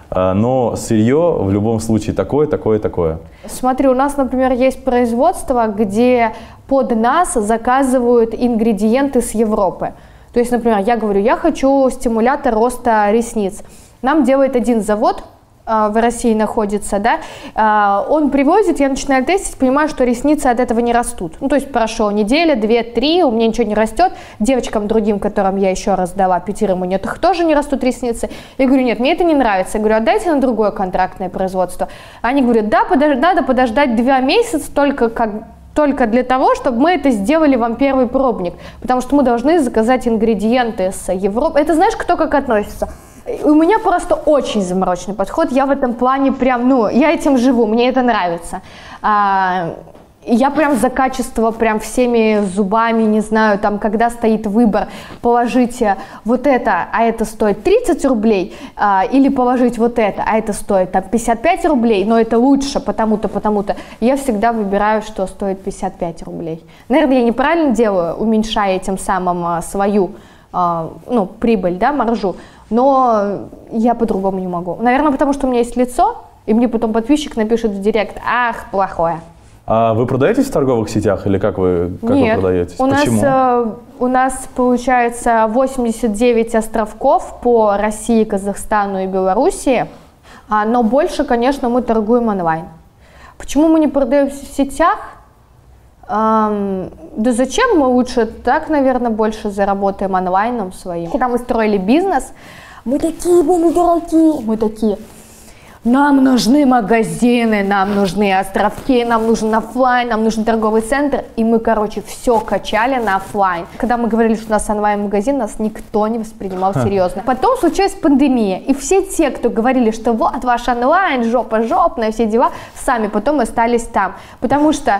Но сырье в любом случае такое. Смотри, у нас, например, есть производство, где под нас заказывают ингредиенты с Европы. То есть, например, я говорю, я хочу стимулятор роста ресниц. Нам делает один завод, в России находится, да, он привозит, я начинаю тестить, понимаю, что ресницы от этого не растут. Ну, то есть прошла неделя, 2-3, у меня ничего не растет. Девочкам другим, которым я еще раз дала, 5, у них тоже не растут ресницы. Я говорю, нет, мне это не нравится. Я говорю, отдайте на другое контрактное производство. Они говорят, да, надо подождать 2 месяца только для того, чтобы мы это сделали вам первый пробник, потому что мы должны заказать ингредиенты с Европы. Это знаешь, кто как относится? У меня просто очень замороченный подход, я в этом плане прям, ну, я этим живу, мне это нравится. Я прям за качество, прям всеми зубами, не знаю, там, когда стоит выбор, положить вот это, а это стоит 30 рублей, или положить вот это, а это стоит там 55 рублей, но это лучше потому-то, потому-то. Я всегда выбираю, что стоит 55 рублей. Наверное, я неправильно делаю, уменьшая этим самым свою, ну, прибыль, да, маржу, но я по-другому не могу. Наверное, потому что у меня есть лицо, и мне потом подписчик напишет в директ: ах, плохое. А вы продаетесь в торговых сетях или как вы продаетесь? Нет, у нас получается 89 островков по России, Казахстану и Белоруссии, но больше, конечно, мы торгуем онлайн. Почему мы не продаемся в сетях? Да зачем, мы лучше так, наверное, больше заработаем онлайном своим. Когда мы строили бизнес, мы такие были дураки, мы такие: нам нужны магазины, нам нужны островки, нам нужен офлайн, нам нужен торговый центр. И мы, короче, все качали на офлайн. Когда мы говорили, что у нас онлайн-магазин, нас никто не воспринимал серьезно. Потом случилась пандемия, и все те, кто говорили, что вот ваш онлайн, жопа жопная, все дела, сами потом остались там. Потому что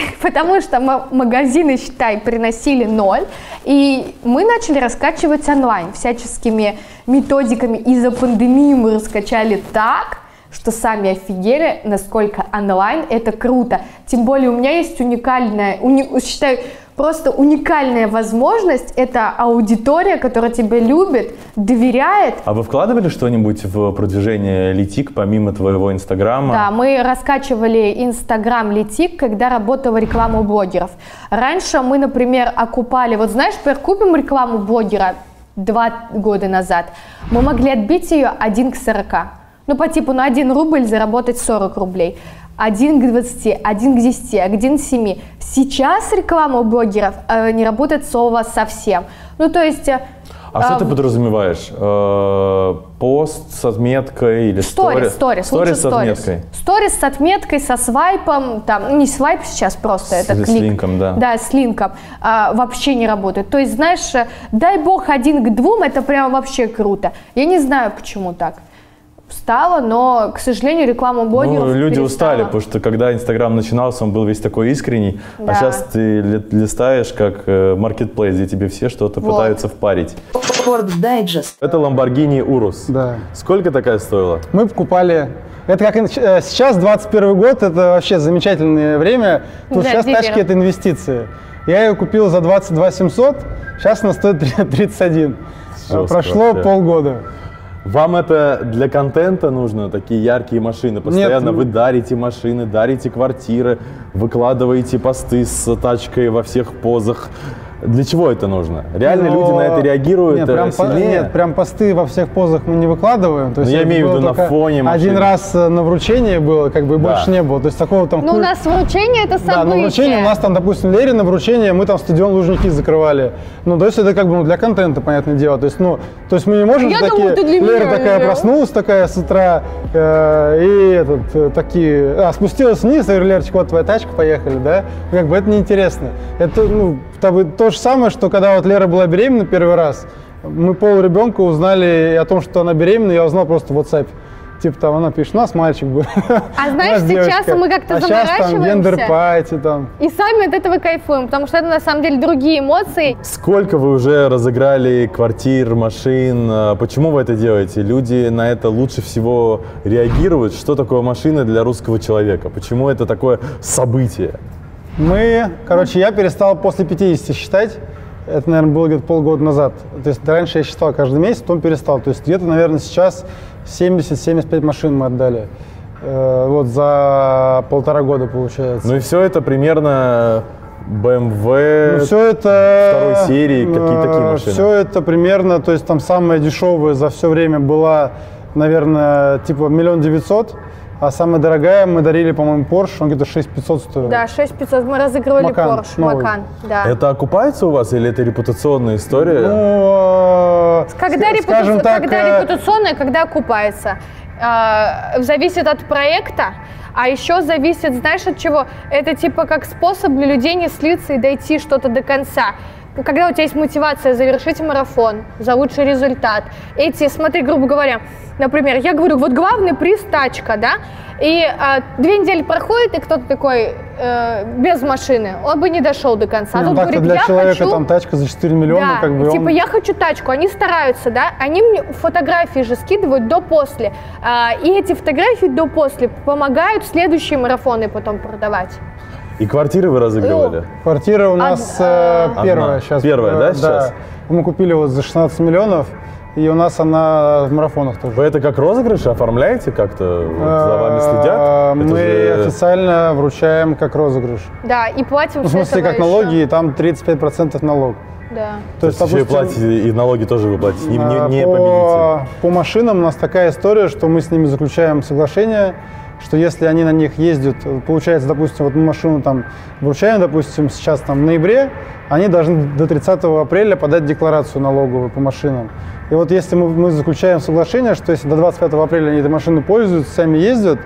магазины, считай, приносили 0, и мы начали раскачивать онлайн всяческими методиками. И за пандемию мы раскачали так, что сами офигели, насколько онлайн это круто. Тем более у меня есть считаю, просто уникальная возможность. Это аудитория, которая тебя любит, доверяет. А вы вкладывали что-нибудь в продвижение Литик помимо твоего инстаграма? Да, мы раскачивали инстаграм Литик, когда работала реклама у блогеров. Раньше мы, например, окупали, вот знаешь, купим рекламу блогера 2 года назад, мы могли отбить ее 1 к 40. Ну, по типу на 1 рубль заработать 40 рублей. 1 к 20, 1 к 10, 1 к 7. Сейчас реклама у блогеров не работает слово совсем. Ну, то есть... А что ты подразумеваешь? Пост с отметкой или сторис? Сторис с отметкой. Сторис с отметкой, со свайпом, там, не свайп сейчас просто, это клик. С линком, да. Да, с линком. Вообще не работает. То есть, знаешь, дай бог 1 к 2, это прям вообще круто. Я не знаю, почему так стало, но, к сожалению, реклама блогеров люди перестала. устали, потому что когда Инстаграм начинался, он был весь такой искренний, да. А сейчас ты листаешь как маркетплейс, где тебе все что-то пытаются впарить. Ford Digest. Это Lamborghini Urus. Да. Сколько такая стоила? Мы покупали... Это как сейчас, 21 год, это вообще замечательное время. Тут Да, сейчас тачки – это инвестиции. Я ее купил за 22 700, сейчас она стоит 31. Жестко Прошло вообще. полгода. Вам это для контента нужно, такие яркие машины? Постоянно Нет. Вы дарите машины, дарите квартиры, выкладываете посты с тачкой во всех позах. Для чего это нужно? Реально люди на это реагируют сильнее? Нет, прям посты во всех позах мы не выкладываем. То есть я имею в виду на фоне машины. Один раз на вручение было, как бы больше не было. То есть такого там... Ну, у нас вручение это событие. Да, на вручение у нас там, допустим, Лере на вручение мы там стадион Лужники закрывали. Ну, то есть это как бы для контента, понятное дело. То есть, мы не можем Лера такая проснулась такая с утра спустилась вниз, я говорю: Лерочка, вот твоя тачка, поехали, да? Как бы это неинтересно. Это, то же самое, что когда вот Лера была беременна первый раз, мы полуребенка узнали о том, что она беременна, я узнал просто в WhatsApp. Типа там она пишет: у нас мальчик был. А знаешь, сейчас мы как-то заморачиваемся. Сейчас там гендер-пати там. И сами от этого кайфуем, потому что это на самом деле другие эмоции. Сколько вы уже разыграли квартир, машин? Почему вы это делаете? Люди на это лучше всего реагируют. Что такое машина для русского человека? Почему это такое событие? Я перестал после 50 считать. Это, наверное, было где-то полгода назад. То есть раньше я считал каждый месяц, потом перестал. То есть где-то, наверное, сейчас 70-75 машин мы отдали. Вот за 1,5 года получается. Ну и все это примерно BMW все это, второй серии, какие такие машины? Все это примерно, то есть там самая дешевая за все время была, наверное, типа 1 900 000. А самая дорогая мы дарили, по-моему, Porsche, он где-то 6500 стоил. Да, 6500, мы разыгрывали Macan, Porsche, Macan, да. Это окупается у вас или это репутационная история? Когда репутационная, когда окупается. Зависит от проекта, а еще зависит, знаешь, от чего? Это типа как способ для людей не слиться и дойти что-то до конца. когда у тебя есть мотивация завершить марафон за лучший результат, смотри, грубо говоря, например, я говорю, вот главный приз тачка, да, и 2 недели проходит, и кто-то такой без машины, он бы не дошел до конца. Тут говорит, для человека там тачка за 4 миллиона, да, как бы типа я хочу тачку, они стараются, да, они мне фотографии же скидывают до-после, и эти фотографии до-после помогают следующие марафоны потом продавать. И квартиры вы разыгрывали? Квартира у нас первая сейчас. Первая, да, сейчас? Мы купили вот за 16 миллионов. И у нас она в марафонах тоже. Вы это как розыгрыш оформляете как-то? За вами следят? Мы официально вручаем как розыгрыш. Да, и платим. В смысле, как налоги, и там 35% налог. Да. То есть еще и платите, и налоги тоже вы платите, не победите. По машинам у нас такая история, что мы с ними заключаем соглашение, что если они на них ездят, получается, допустим, вот мы машину там вручаем, допустим, сейчас там в ноябре, они должны до 30 апреля подать декларацию налоговую по машинам. И вот если мы заключаем соглашение, что если до 25 апреля они этой машиной пользуются, сами ездят,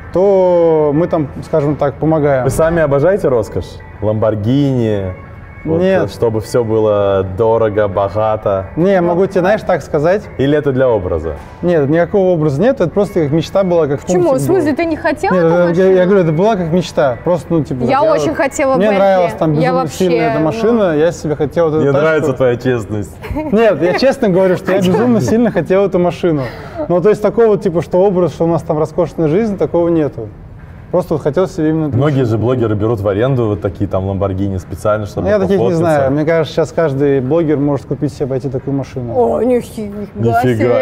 то мы там, скажем так, помогаем. Вы сами обожаете роскошь? Ламборгини? Вот, нет. Чтобы все было дорого, богато. Не, я могу тебе, знаешь, так сказать. Или это для образа? Нет, никакого образа нет, это просто как мечта была, как Почему? В смысле, ты не хотела? Нет, я говорю, это была как мечта. Просто, ну, типа. Я очень хотела Мне Бентли. нравилась там безумно сильная эта машина, я себе хотел эту Мне тачку. нравится твоя честность. Нет, я честно говорю, что я безумно сильно хотел эту машину. Ну, то есть такого типа, что образ, что у нас там роскошная жизнь, такого нету. Просто вот хотел себе именно... Многие же блогеры берут в аренду вот такие там Ламборгини специально, чтобы я таких не знаю. Мне кажется, сейчас каждый блогер может купить себе пойти такую машину. О, нифига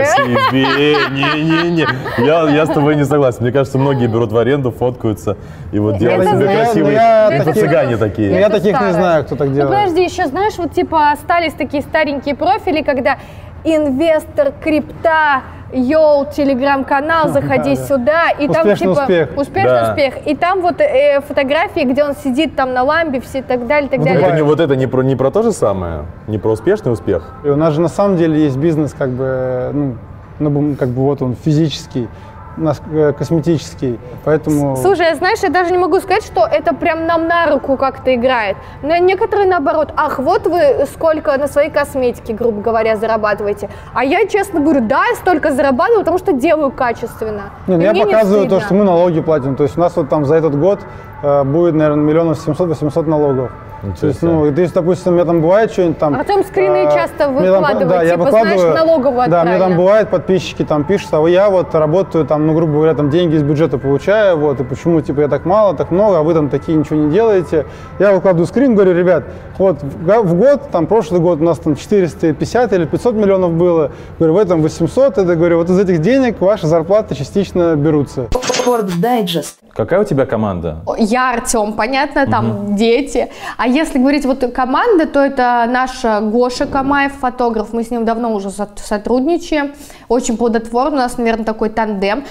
себе! Не-не-не. Я с тобой не согласен. Мне кажется, многие берут в аренду, фоткаются и вот делают себе красивые... Это цыгане такие. Я таких не знаю, кто так делает. Ну подожди, еще знаешь, вот типа остались такие старенькие профили, когда инвестор крипта, йоу, телеграм-канал, заходи сюда, и там типа успешный успех, и там вот фотографии, где он сидит там на ламбе, все и так далее, так далее. Это не про то же самое, не про успешный успех. И у нас же на самом деле есть бизнес как бы, ну как бы вот он физический, у нас косметический, поэтому... Слушай, знаешь, я даже не могу сказать, что это прям нам на руку как-то играет. Но некоторые наоборот, ах, вот вы сколько на своей косметике, грубо говоря, зарабатываете. А я честно говорю, да, я столько зарабатываю, потому что делаю качественно. Нет, я показываю то, что мы налоги платим. То есть у нас вот там за этот год будет, наверное, 700-800 налогов. То есть, если, допустим, у меня там бывает что-нибудь там... Артем скрины часто выкладывает, да, типа, знаешь, налоговую отправили. Да, мне там бывает, подписчики там пишут, а я вот работаю там, ну, грубо говоря, там деньги из бюджета получаю, вот, и почему, типа, я так мало, так много, а вы там такие ничего не делаете. Я выкладываю скрин, говорю, ребят, вот, в год, там, прошлый год у нас там 450 или 500 миллионов было, говорю, в этом 800, это, говорю, вот из этих денег ваши зарплаты частично берутся. Sport Digest. Какая у тебя команда? Я Артем, понятно, там дети. А если говорить вот команда, то это наш Гоша Камаев, фотограф. Мы с ним давно уже сотрудничаем. Очень плодотворно. У нас, наверное, такой тандем.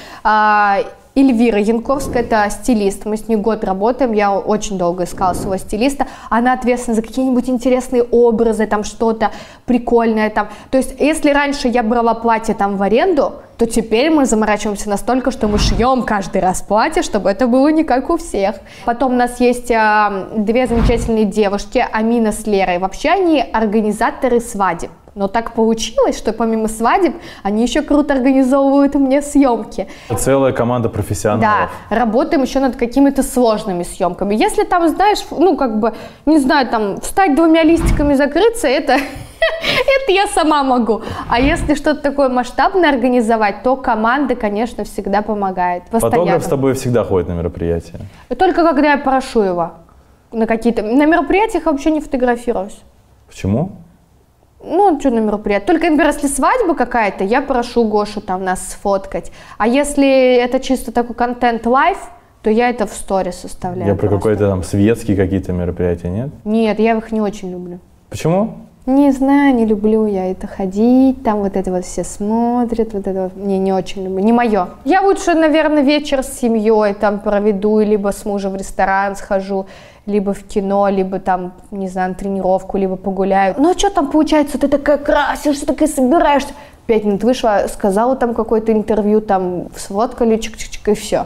Эльвира Янковская, это стилист. Мы с ней год работаем. Я очень долго искала своего стилиста. Она ответственна за какие-нибудь интересные образы, там что-то прикольное. Там. То есть, если раньше я брала платье там в аренду, то теперь мы заморачиваемся настолько, что мы шьем каждый раз платье, чтобы это было не как у всех. Потом у нас есть две замечательные девушки, Амина с Лерой. Вообще они организаторы свадеб. Но так получилось, что помимо свадеб они еще круто организовывают мне съемки. Целая команда профессионалов. Да, работаем еще над какими-то сложными съемками. Если там, знаешь, ну как бы, не знаю, там встать 2 листиками, закрыться, это я сама могу. А если что-то такое масштабное организовать, то команда, конечно, всегда помогает. Фотограф с тобой всегда ходит на мероприятия? Только когда я прошу его на какие-то... На мероприятиях я вообще не фотографируюсь. Почему? Ну, что на мероприятии? Только, например, если свадьба какая-то, я прошу Гошу там нас сфоткать. А если это чисто такой контент лайв, то я это в сторис оставляю. Я про какой-то там светские какие-то мероприятия, нет? Нет, я их не очень люблю. Почему? Не знаю, не люблю я это ходить, там вот это вот все смотрят, вот это вот, не очень люблю, не мое. Я лучше, наверное, вечер с семьей там проведу, либо с мужем в ресторан схожу, либо в кино, либо там, не знаю, на тренировку, либо погуляю. Ну а что там получается, ты такая красишься, такая собираешься. 5 минут вышла, сказала там какое-то интервью, там сфоткали, чик-чик-чик, и все.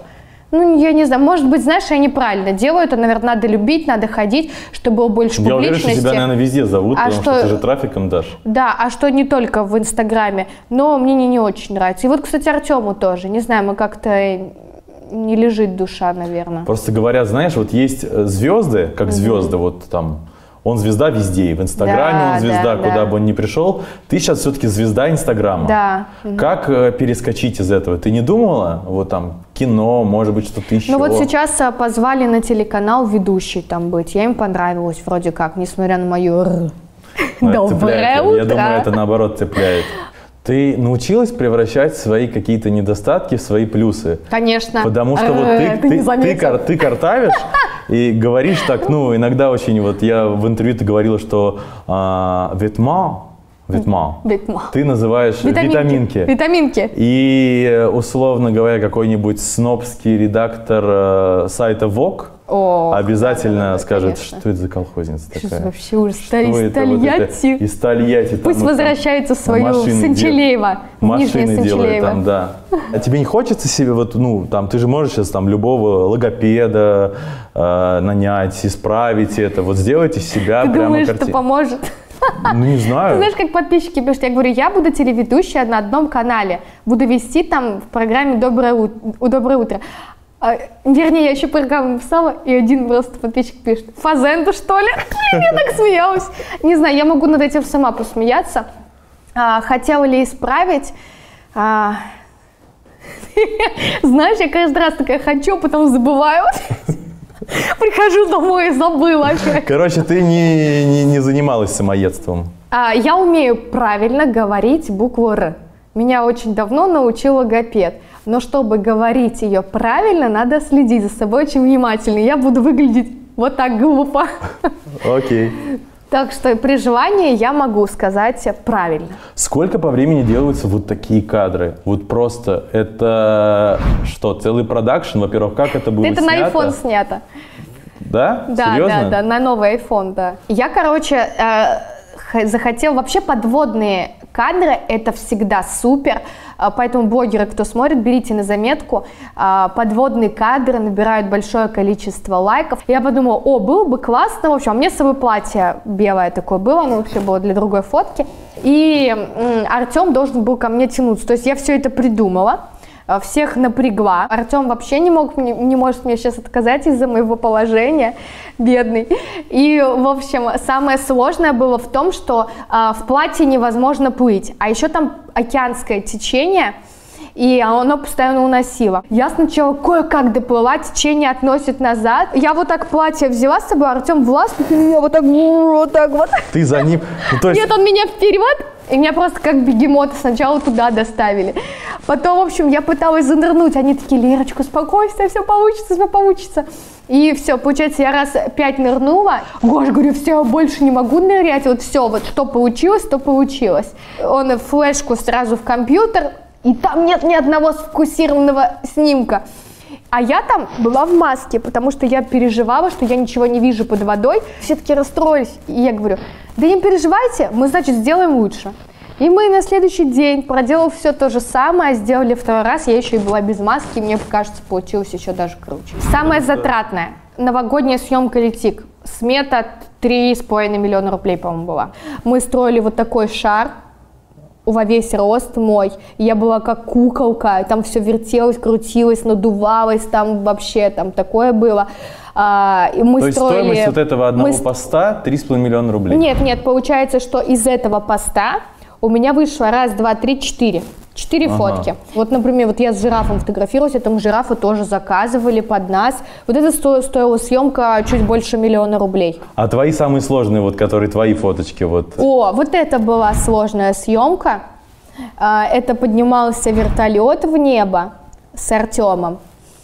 Ну, я не знаю, может быть, знаешь, они правильно делают, а, наверное, надо любить, надо ходить, чтобы было больше Я публичности. уверен, что тебя, наверное, везде зовут, потому что ты же трафиком дашь. Да, а что не только в Инстаграме, но мне не очень нравится. И вот, кстати, Артему тоже, не знаю, мы как-то не лежит душа, наверное. Просто говорят, знаешь, вот есть звезды, как звезды, вот там, он звезда везде, и в Инстаграме Да, он звезда, да, куда да. бы он ни пришел. Ты сейчас все-таки звезда Инстаграма. Да. Как перескочить из этого? Ты не думала? Вот там кино, может быть, что-то еще? Ну вот сейчас позвали на телеканал ведущей там быть. Я им понравилась вроде как, несмотря на мою доброе утро. Я думаю, это наоборот цепляет. Ты научилась превращать свои какие-то недостатки в свои плюсы? Конечно. Потому что вот ты картавишь и говоришь так, ну, иногда очень, вот я в интервью ты говорила, что ветма, ты называешь витаминки. Витаминки. И, условно говоря, какой-нибудь снобский редактор сайта Vogue обязательно скажет, конечно. что это за колхозница такая. Вообще ужас. Что это вот это? Из Тольятти. Пусть возвращается в свою Санчелеево. Машины делает там, да. А тебе не хочется себе, вот, ну, там, ты же можешь сейчас там любого логопеда нанять, исправить это, вот сделать из себя Ты прямо думаешь, картину. что поможет? Ну, не знаю. Ты знаешь, как подписчики пишут, я говорю, я буду телеведущая на одном канале, буду вести там в программе «Доброе утро». Вернее, я еще программу писала, и один просто подписчик пишет: «Фазенда, что ли?» Я так смеялась. Не знаю, я могу над этим сама посмеяться. Хотела ли исправить? Знаешь, я каждый раз такая хочу, потом забываю. Прихожу домой и забыла опять. Короче, ты не занималась самоедством. Я умею правильно говорить букву «Р». Меня очень давно научил логопед. Но чтобы говорить ее правильно, надо следить за собой очень внимательно. Я буду выглядеть вот так глупо. Окей. Так что при желании я могу сказать правильно. Сколько по времени делаются вот такие кадры? Вот просто это что, целый продакшн? Во-первых, как это было Это снято? на iPhone снято. Да? Да, Серьезно? да, на новый iPhone, да. Я, короче, захотела вообще подводные кадры, это всегда супер, поэтому блогеры, кто смотрит, берите на заметку, подводные кадры набирают большое количество лайков. Я подумала, было бы классно, в общем, у меня с собой платье белое такое было, оно вообще было для другой фотки, и Артем должен был ко мне тянуться, то есть я все это придумала. Всех напрягла. Артем вообще не может мне сейчас отказать из-за моего положения, бедный. И, в общем, самое сложное было в том, что в платье невозможно плыть, а еще там океанское течение, и оно постоянно уносило. Я сначала кое-как доплыла, течение относит назад. Я вот так платье взяла с собой, Артем влез, и меня вот так вот. Ты за ним? Ну, то есть... Нет, он меня вперед, и меня просто как бегемота сначала туда доставили. Потом, в общем, я пыталась занырнуть. Они такие: Лерочка, успокойся, все получится. И все, получается, я раз 5 нырнула. Гош, говорю, все, больше не могу нырять. Вот все, вот что получилось, то получилось. Он флешку сразу в компьютер, и там нет ни одного сфокусированного снимка. А я там была в маске, потому что я переживала, что я ничего не вижу под водой. Все таки расстроились. И я говорю: да не переживайте, мы, значит, сделаем лучше. И мы на следующий день, проделав все то же самое, сделали второй раз. Я еще и была без маски, и мне кажется, получилось еще даже круче. Самое затратное – новогодняя съемка «Летик». Смета 3,5 миллиона рублей, по-моему, была. Мы строили вот такой шар во весь рост мой. Я была как куколка, там все вертелось, крутилось, надувалось, там вообще там такое было. И мы То есть стоимость вот этого одного поста 3,5 миллиона рублей? Нет, получается, что из этого поста у меня вышло 1, 2, 3, 4. 4 фотки. Вот, например, вот я с жирафом фотографируюсь, этому жирафу тоже заказывали под нас. Вот это стоила съемка чуть больше 1 000 000 рублей. А твои самые сложные, вот, которые твои фоточки? Вот. Вот это была сложная съемка. Это поднимался вертолет в небо с Артемом.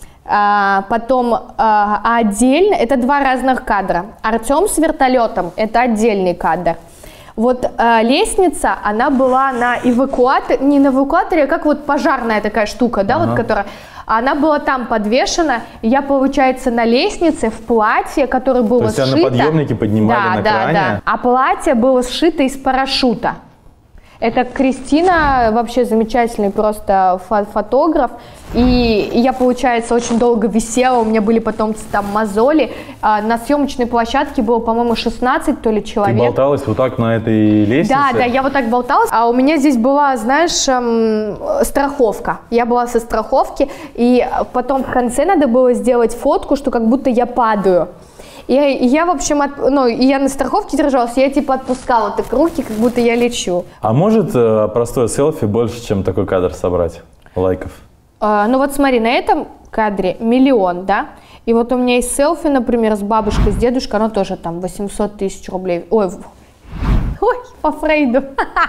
Потом отдельно, это 2 разных кадра. Артем с вертолетом, это отдельный кадр. Вот лестница, она была на эвакуаторе, не на эвакуаторе, а как вот пожарная такая штука, да, вот которая, она была там подвешена, и я, получается, на лестнице в платье, которое было сшито. То есть на подъемнике поднимали на кране? Да, а платье было сшито из парашюта. Это Кристина, вообще замечательный просто фотограф. И я, получается, очень долго висела, у меня были потом там мозоли. На съемочной площадке было, по-моему, 16 то ли человек. Ты болталась вот так на этой лестнице? Да, я вот так болталась. А у меня здесь была, знаешь, страховка. Я была со страховки, и потом в конце надо было сделать фотку, что как будто я падаю. И я, в общем, я на страховке держалась, я типа отпускала так руки, как будто я лечу. А может простое селфи больше, чем такой кадр собрать? Лайков? Ну вот смотри, на этом кадре 1 миллион, да? И вот у меня есть селфи, например, с бабушкой, с дедушкой, оно тоже там 800 тысяч рублей. Ой, по Фрейду.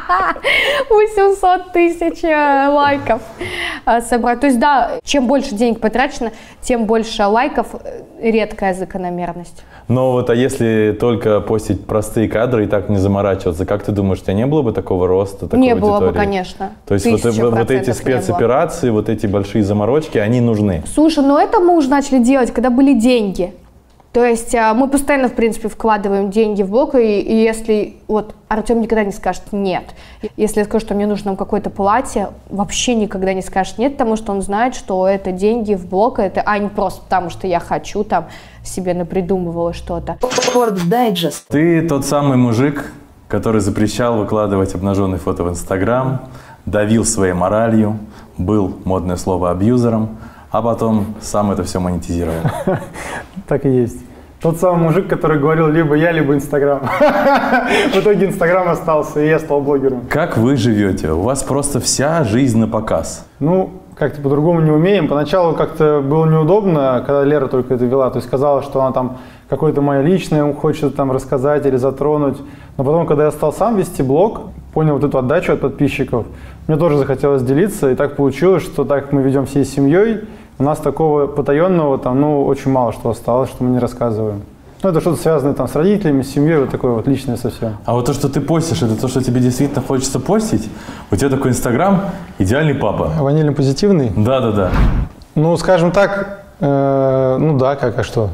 800 тысяч лайков собрать. То есть, да, чем больше денег потрачено, тем больше лайков, редкая закономерность. Но вот, а если только постить простые кадры и так не заморачиваться, как ты думаешь, у тебя не было бы такого роста, такой не аудитории? было бы, конечно. То есть вот эти спецоперации, вот эти большие заморочки, они нужны? Слушай, ну это мы уже начали делать, когда были деньги. То есть мы постоянно, в принципе, вкладываем деньги в блог, и если вот Артем никогда не скажет «нет», если я скажу, что мне нужно какое-то платье, вообще никогда не скажет «нет», потому что он знает, что это деньги в блог, а не просто потому, что я хочу там себе напридумывала что-то. Ford Digest. Ты тот самый мужик, который запрещал выкладывать обнаженные фото в Инстаграм, давил своей моралью, был, модное слово, абьюзером, а потом сам это все монетизировал. Так и есть. Тот самый мужик, который говорил либо я, либо Инстаграм. В итоге Инстаграм остался, и я стал блогером. Как вы живете? У вас просто вся жизнь на показ. Ну, как-то по-другому не умеем. Поначалу как-то было неудобно, когда Лера только это вела. То есть сказала, что она там какое-то мое личное хочет там рассказать или затронуть. Но потом, когда я стал сам вести блог, понял вот эту отдачу от подписчиков, мне тоже захотелось делиться. И так получилось, что так как мы ведем всей семьей, у нас такого потаенного там, ну, очень мало что осталось, что мы не рассказываем. Ну, это что-то связанное там с родителями, с семьей, вот такое вот личное совсем. А вот то, что ты постишь, это то, что тебе действительно хочется постить? У тебя такой Инстаграм идеальный папа. Ванильно-позитивный? Да. Ну, скажем так, ну да, а что?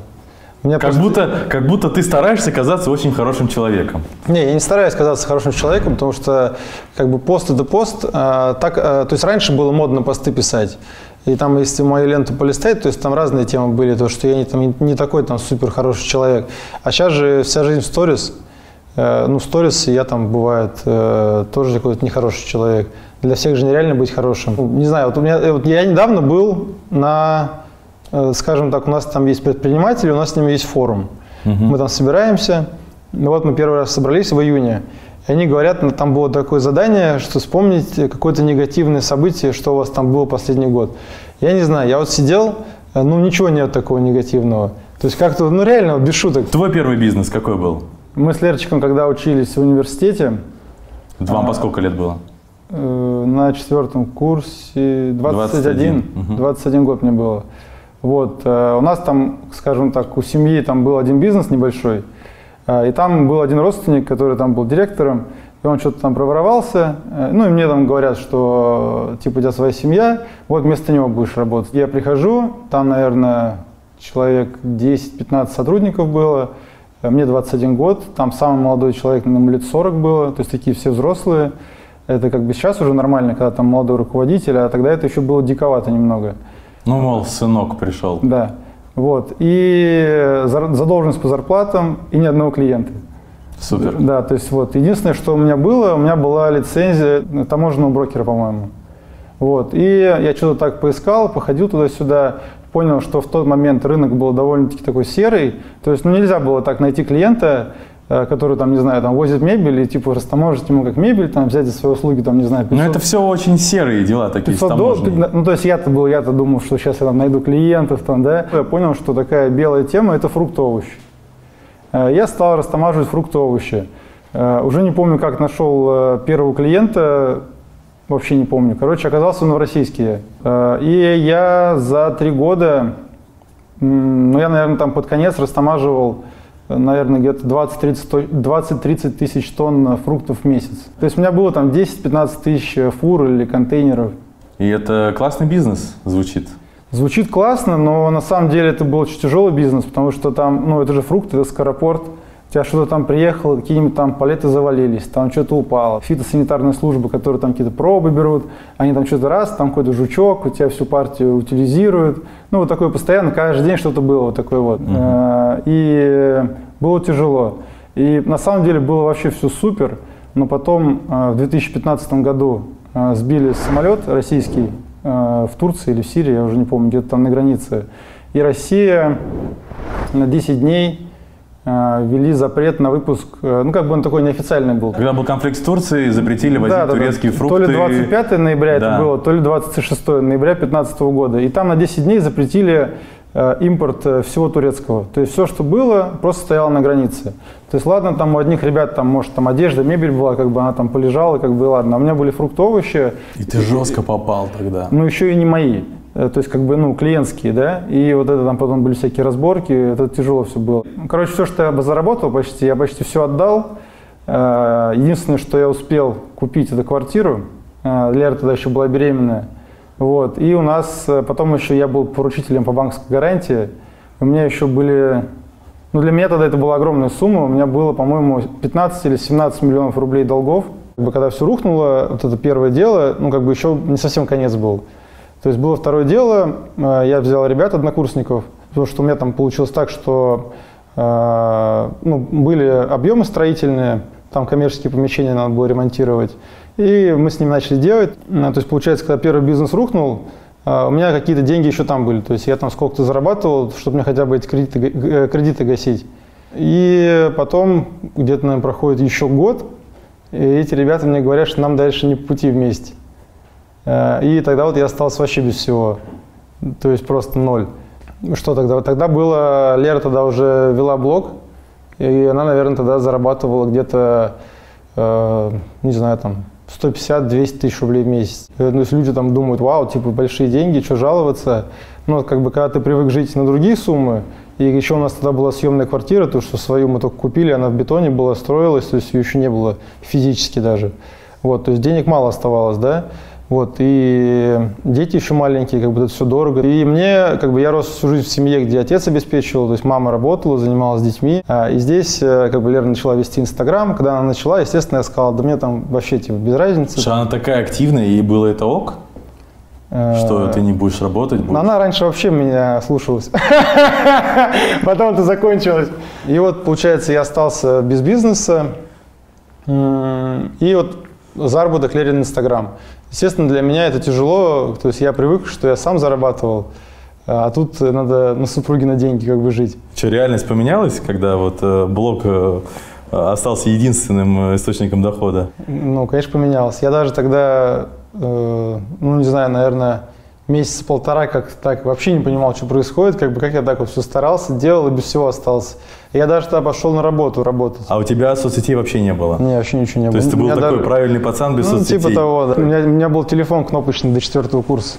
Как будто ты стараешься казаться очень хорошим человеком. Не, я не стараюсь казаться хорошим человеком, потому что как бы пост это пост. То есть раньше было модно посты писать. И там, если мою ленту полистать, то есть там разные темы были, то что я не такой там супер хороший человек. А сейчас же вся жизнь в сторис. Ну, в сторис я там бывает тоже какой-то нехороший человек. Для всех же нереально быть хорошим. Не знаю, я недавно был на, скажем так, у нас там есть предприниматели, у нас с ними есть форум. Мы там собираемся. Вот мы первый раз собрались в июне. И они говорят, там было такое задание, что вспомнить какое-то негативное событие, что у вас там было последний год. Я не знаю, я вот сидел, ну ничего нет такого негативного. То есть как-то, ну реально, без шуток. Твой первый бизнес какой был? Мы с Лерчиком, когда учились в университете. Вам по сколько лет было? На 4-м курсе 21 год мне было. Вот, у нас там, скажем так, у семьи там был один бизнес небольшой. И там был один родственник, который там был директором, и он что-то там проворовался. Ну и мне там говорят, что типа у тебя своя семья, вот вместо него будешь работать. Я прихожу, там, наверное, человек 10-15 сотрудников было, мне 21 год, там самый молодой человек, ему лет 40 было, то есть такие все взрослые. Это как бы сейчас уже нормально, когда там молодой руководитель, а тогда это еще было диковато немного. Ну, мол, сынок пришел. Да. Вот. И задолженность по зарплатам, и ни одного клиента. Супер. Да, то есть вот. Единственное, что у меня была лицензия таможенного брокера, по-моему. Вот. И я что-то так поискал, походил туда-сюда, понял, что в тот момент рынок был довольно-таки такой серый. То есть, ну, нельзя было так найти клиента, который, там, не знаю, там, возит мебель и, типа, растаможить ему как мебель, там, взять за свои услуги, там, не знаю, 500. Но это все очень серые дела такие с таможней. Ну, то есть я-то думал, что сейчас я там найду клиентов, там, да. Я понял, что такая белая тема – это фрукты-овощи. Я стал растамаживать фрукты-овощи. Уже не помню, как нашел первого клиента, вообще не помню. Короче, оказался в Новороссийске. И я за 3 года, ну, я, наверное, там под конец растамаживал, наверное, где-то 20-30 тысяч тонн фруктов в месяц. То есть у меня было там 10-15 тысяч фур или контейнеров. И это классный бизнес звучит. Звучит классно, но на самом деле это был очень тяжелый бизнес, потому что там, ну это же фрукты, это скоропорт. у тебя что-то там приехало, какие-нибудь там палеты завалились, там что-то упало. Фитосанитарные службы, которые там какие-то пробы берут, они там что-то раз, там какой-то жучок, у тебя всю партию утилизируют. Ну, вот такое постоянно, каждый день что-то было вот такое вот. И было тяжело. И на самом деле было вообще все супер, но потом в 2015 году сбили самолет российский в Турции или в Сирии, я уже не помню, где-то там на границе. И Россия на 10 дней ввели запрет на выпуск, ну как бы он такой неофициальный был. Когда был конфликт с Турцией, запретили возить турецкие фрукты. То ли 25 ноября это было, то ли 26 ноября 2015 года. И там на 10 дней запретили импорт всего турецкого. То есть все, что было, просто стояло на границе. То есть ладно, там у одних ребят, там, может, там одежда, мебель была, как бы она там полежала, как бы ладно. А у меня были фрукты, овощи. И ты жестко попал тогда. Ну еще и не мои. То есть, как бы, ну, клиентские, да, и вот это там потом были всякие разборки, это тяжело все было. Короче, все, что я заработал почти, я почти все отдал. Единственное, что я успел купить, это квартиру. Лера тогда еще была беременная. Вот, и у нас, потом еще я был поручителем по банковской гарантии. У меня еще были, ну, для меня тогда это была огромная сумма, у меня было, по-моему, 15 или 17 миллионов рублей долгов. Как бы, когда все рухнуло, вот это первое дело, ну, как бы еще не совсем конец был. То есть было второе дело, я взял ребят, однокурсников, потому что у меня там получилось так, что ну, были объемы строительные, там коммерческие помещения надо было ремонтировать, и мы с ним начали делать. То есть получается, когда первый бизнес рухнул, у меня какие-то деньги еще там были, то есть я там сколько-то зарабатывал, чтобы мне хотя бы эти кредиты гасить. И потом где-то, наверное, проходит еще год, и эти ребята мне говорят, что нам дальше не по пути вместе. И тогда вот я остался вообще без всего, то есть просто ноль. Что тогда? Тогда было, Лера тогда уже вела блог, и она, наверное, тогда зарабатывала где-то, не знаю, там 150-200 тысяч рублей в месяц. То есть люди там думают, вау, типа большие деньги, что жаловаться. Ну, как бы, когда ты привык жить на другие суммы, и еще у нас тогда была съемная квартира, то, что свою мы только купили, она в бетоне была, строилась, то есть ее еще не было физически даже. Вот, то есть денег мало оставалось, да. Вот, и дети еще маленькие, как бы это все дорого. И мне, как бы я рос всю жизнь в семье, где отец обеспечивал, то есть мама работала, занималась детьми. И здесь, как бы Лера начала вести Инстаграм. Когда она начала, естественно, я сказал, да мне там вообще типа без разницы. Что она такая активная, ей было это ок? Что ты не будешь работать? Будешь? Она раньше вообще меня слушалась. Потом это закончилось. И вот, получается, я остался без бизнеса. И вот заработок Лерин Инстаграм. Естественно, для меня это тяжело, то есть я привык, что я сам зарабатывал, а тут надо на супругина деньги как бы жить. Что, реальность поменялась, когда вот блог остался единственным источником дохода? Ну, конечно, поменялась. Я даже тогда, ну, не знаю, наверное, месяца полтора как так вообще не понимал, что происходит, как бы как я так вот все старался, делал и без всего остался. Я даже тогда пошел на работу работать. А у тебя соцсетей вообще не было? Не, вообще ничего не было. То есть ты был такой правильный пацан без соцсетей? Типа того, да. У меня был телефон кнопочный до 4 курса.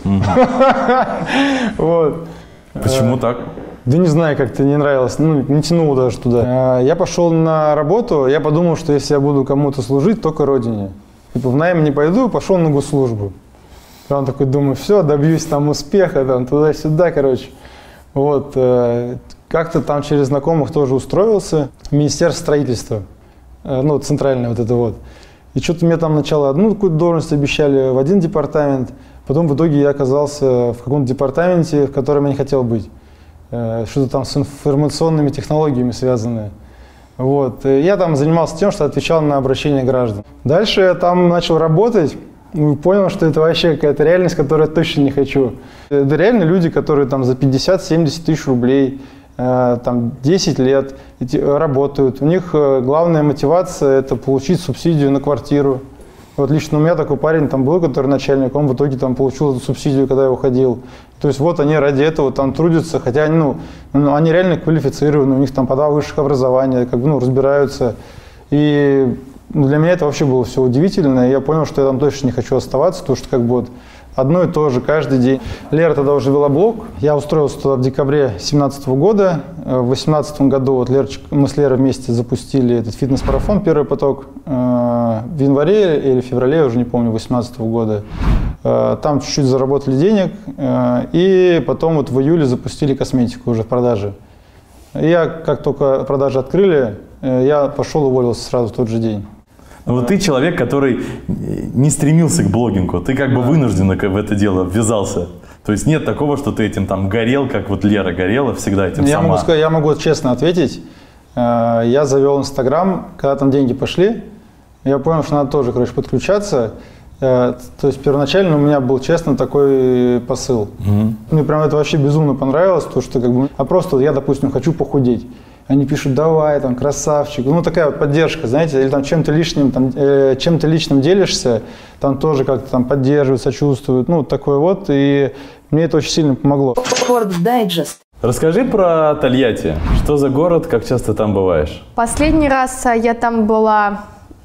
Вот. Почему так? Да не знаю, как-то не нравилось, ну, не тянуло даже туда. Я пошел на работу, я подумал, что если я буду кому-то служить, только родине. Типа в найм не пойду, пошел на госслужбу. Он такой, думаю, все, добьюсь там успеха, там туда-сюда, короче. Вот, как-то там через знакомых тоже устроился в Министерство строительства, ну, центральное вот это вот. И что-то мне там сначала одну какую-то должность обещали в один департамент, потом в итоге я оказался в каком-то департаменте, в котором я не хотел быть. Что-то там с информационными технологиями связанное. Вот, и я там занимался тем, что отвечал на обращения граждан. Дальше я там начал работать. И понял, что это вообще какая-то реальность, которую я точно не хочу. Это реально люди, которые там за 50-70 тысяч рублей, там 10 лет работают. У них главная мотивация – это получить субсидию на квартиру. Вот лично у меня такой парень там был, который начальник, он в итоге там получил эту субсидию, когда я уходил. То есть вот они ради этого там трудятся, хотя они, они реально квалифицированы, у них там по 2 высших образования, как бы, ну, разбираются. И для меня это вообще было все удивительно, и я понял, что я там точно не хочу оставаться, потому что как бы вот одно и то же каждый день. Лера тогда уже вела блог, я устроился туда в декабре 2017 года, в 2018 году вот мы с Лерой вместе запустили этот фитнес-марафон «Первый поток» в январе или феврале, я уже не помню, 2018 года. Там чуть-чуть заработали денег, и потом вот в июле запустили косметику уже в продаже. Я, как только продажи открыли, я пошел уволился сразу в тот же день. Ну, вот ты человек, который не стремился к блогингу, ты как бы вынужденно в это дело ввязался. То есть нет такого, что ты этим там горел, как вот Лера горела всегда этим сама. Я могу честно ответить. Я завел Инстаграм, когда там деньги пошли, я понял, что надо тоже, короче, подключаться. То есть первоначально у меня был, честно, такой посыл. Мне прям это вообще безумно понравилось, то что как бы, а просто я, допустим, хочу похудеть. Они пишут: давай, там, красавчик. Ну, такая вот поддержка, знаете, или там чем-то личным делишься, там тоже как-то там поддерживают, сочувствуют, ну, такое вот, и мне это очень сильно помогло. Forbes Digest. Расскажи про Тольятти. Что за город, как часто там бываешь? Последний раз я там была,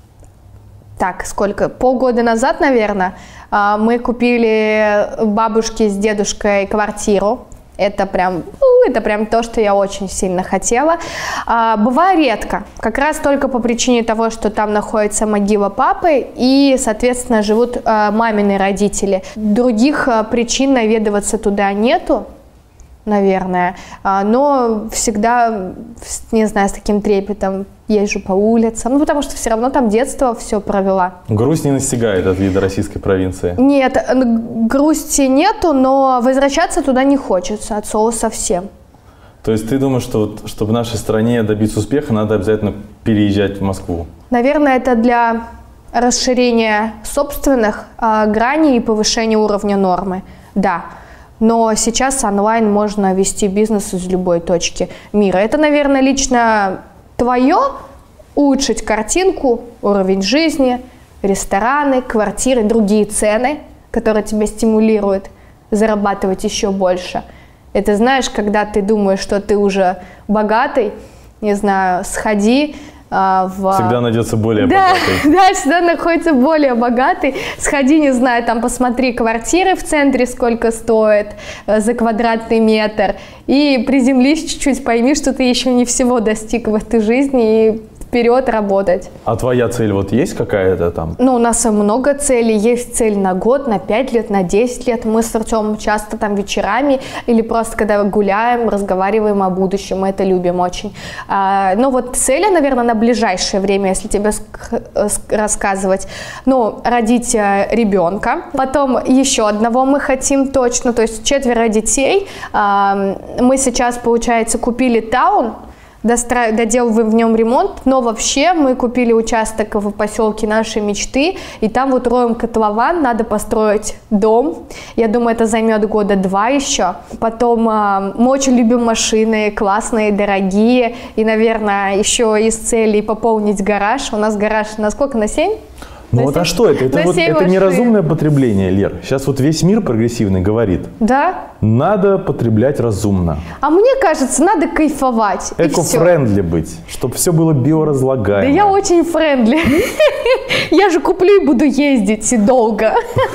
полгода назад, наверное. Мы купили бабушке с дедушкой квартиру. Это прям то, что я очень сильно хотела. Бываю редко, как раз только по причине того, что там находится могила папы и, соответственно, живут мамины родители. Других причин наведываться туда нету, наверное, но всегда, не знаю, с таким трепетом езжу по улицам, потому что все равно там детство все провела. Грусть не настигает от вида российской провинции? Нет, грусти нету, но возвращаться туда не хочется от слова совсем. То есть ты думаешь, что вот, чтобы в нашей стране добиться успеха, надо обязательно переезжать в Москву? Наверное, это для расширения собственных граней и повышения уровня нормы, да. Но сейчас онлайн можно вести бизнес из любой точки мира. Это, наверное, лично твое, улучшить картинку, уровень жизни, рестораны, квартиры, другие цены, которые тебя стимулируют зарабатывать еще больше. Это, знаешь, когда ты думаешь, что ты уже богатый, не знаю, сходи Всегда найдется более богатый. Да, всегда находится более богатый. Сходи, не знаю, там посмотри квартиры в центре, сколько стоит за квадратный метр. И приземлись чуть-чуть, пойми, что ты еще не всего достиг в этой жизни и вперед работать. А твоя цель вот есть какая-то там? Ну, у нас много целей. Есть цель на год, на 5 лет, на 10 лет. Мы с Артемом часто там вечерами или просто когда гуляем, разговариваем о будущем. Мы это любим очень. Но вот цели, наверное, на ближайшее время, если тебе рассказывать. Ну, родить ребенка. Потом еще одного мы хотим точно. То есть 4 детей. Мы сейчас, получается, купили таун. Доделываем в нем ремонт, но вообще мы купили участок в поселке нашей мечты, и там вот роем котлован, надо построить дом. Я думаю, это займет 2 года еще. Потом мы очень любим машины, классные, дорогие, и, наверное, еще из целей пополнить гараж. У нас гараж на сколько? На 7? Ну вот, а что это? Это неразумное потребление, Лер. Сейчас вот весь мир прогрессивный говорит. Да. Надо потреблять разумно. А мне кажется, надо кайфовать. Эко-френдли быть, чтобы все было биоразлагаемо. Да я очень френдли. Я же куплю и буду ездить и долго.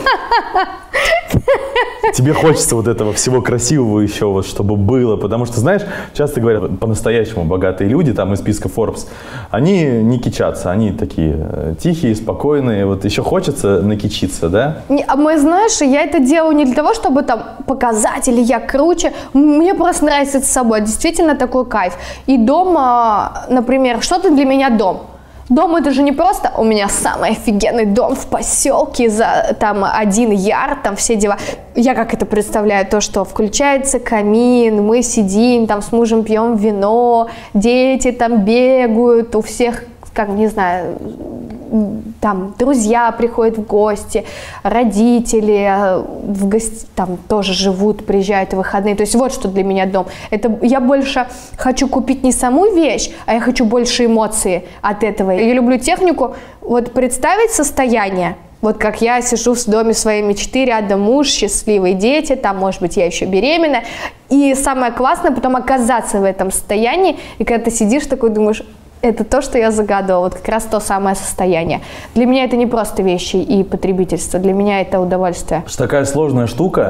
Тебе хочется вот этого всего красивого еще, вот, чтобы было. Потому что, знаешь, часто говорят, по-настоящему богатые люди, там из списка Forbes, они не кичатся, они такие тихие, спокойные. Вот еще хочется накичиться, да? Мы, знаешь, я это делаю не для того, чтобы там показать, или я круче. Мне просто нравится это с собой. Действительно такой кайф. И дома, например, что-то для меня дом. Дом — это же не просто у меня самый офигенный дом в поселке, за там 1 ярд, там все дела. Я как это представляю, то, что включается камин, мы сидим там с мужем, пьем вино, дети там бегают, у всех, как, не знаю, там друзья приходят в гости, родители там тоже живут, приезжают в выходные. То есть вот что для меня дом. Это я больше хочу купить не саму вещь, а я хочу больше эмоций от этого. Я люблю технику. Вот представить состояние. Вот как я сижу в доме своей мечты, рядом муж, счастливые дети, там, может быть, я еще беременна. И самое классное потом оказаться в этом состоянии. И когда ты сидишь такой, думаешь, это то, что я загадывала, вот как раз то самое состояние. Для меня это не просто вещи и потребительство, для меня это удовольствие. Такая сложная штука.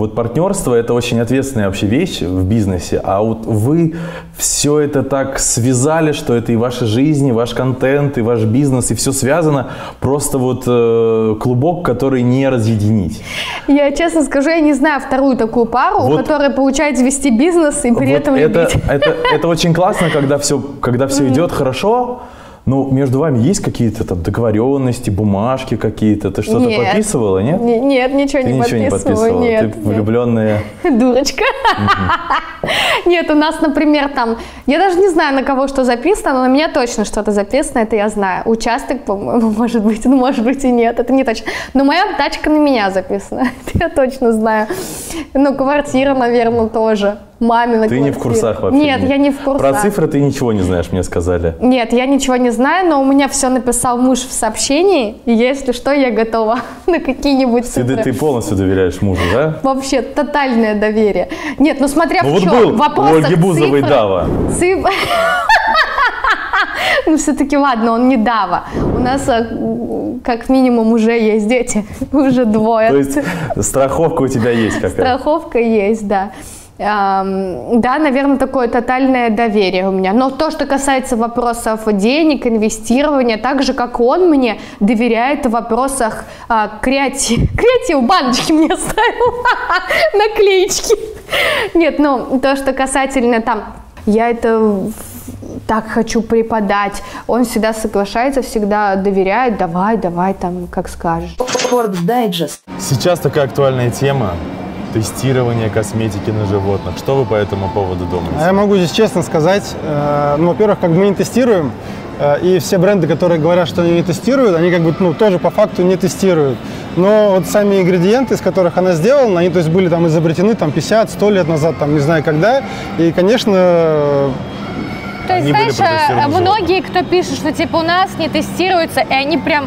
вот партнерство – это очень ответственная вообще вещь в бизнесе, а вот вы все это так связали, что это и ваша жизнь, и ваш контент, и ваш бизнес, и все связано, просто вот клубок, который не разъединить. Я честно скажу, я не знаю вторую такую пару, вот, у которой получается вести бизнес и при этом любить. Это очень классно, когда все идет хорошо. Ну, между вами есть какие-то там договоренности, бумажки какие-то? Ты что-то подписывала, нет? Нет, ничего не подписывала. Нет, ты влюбленная... Дурочка. Нет, у нас, например, там... Я даже не знаю, на кого что записано, но на меня точно что-то записано, это я знаю. Участок, по-моему, может быть, ну, может быть и нет, это не точно. Но моя тачка на меня записана, это я точно знаю. Ну, квартира, наверное, тоже. Мамина квартира. Ты не в курсах вообще? Нет, я не в курсах. Про цифры ты ничего не знаешь, мне сказали. Нет, я ничего не знаю, но у меня все написал муж в сообщении, и если что, я готова на какие-нибудь цифры. Ты полностью доверяешь мужу, да? Вообще, тотальное доверие. Нет, ну смотря в чем. Вот был у Ольги Бузовой Дава. Ну, все-таки ладно, он не Дава. У нас как минимум уже есть дети, уже двое. То есть страховка у тебя есть какая-то? Страховка есть, да. Да, наверное, такое тотальное доверие у меня. Но то, что касается вопросов денег, инвестирования, так же, как он мне доверяет в вопросах креатив, баночки мне ставил, наклеечки. Нет, ну, то, что касательно там, я это так хочу преподать, он всегда соглашается, всегда доверяет, давай, там, как скажешь. Ford Digest. Сейчас такая актуальная тема. Тестирование косметики на животных. Что вы по этому поводу думаете? Я могу здесь честно сказать, ну, во-первых, как бы мы не тестируем, и все бренды, которые говорят, что они не тестируют, они как бы, ну, тоже по факту не тестируют. Но вот сами ингредиенты, из которых она сделана, они, то есть, были там изобретены там 50-100 лет назад, там, не знаю когда, и, конечно... То есть, знаешь, многие, кто пишет, что типа у нас не тестируется, и они прям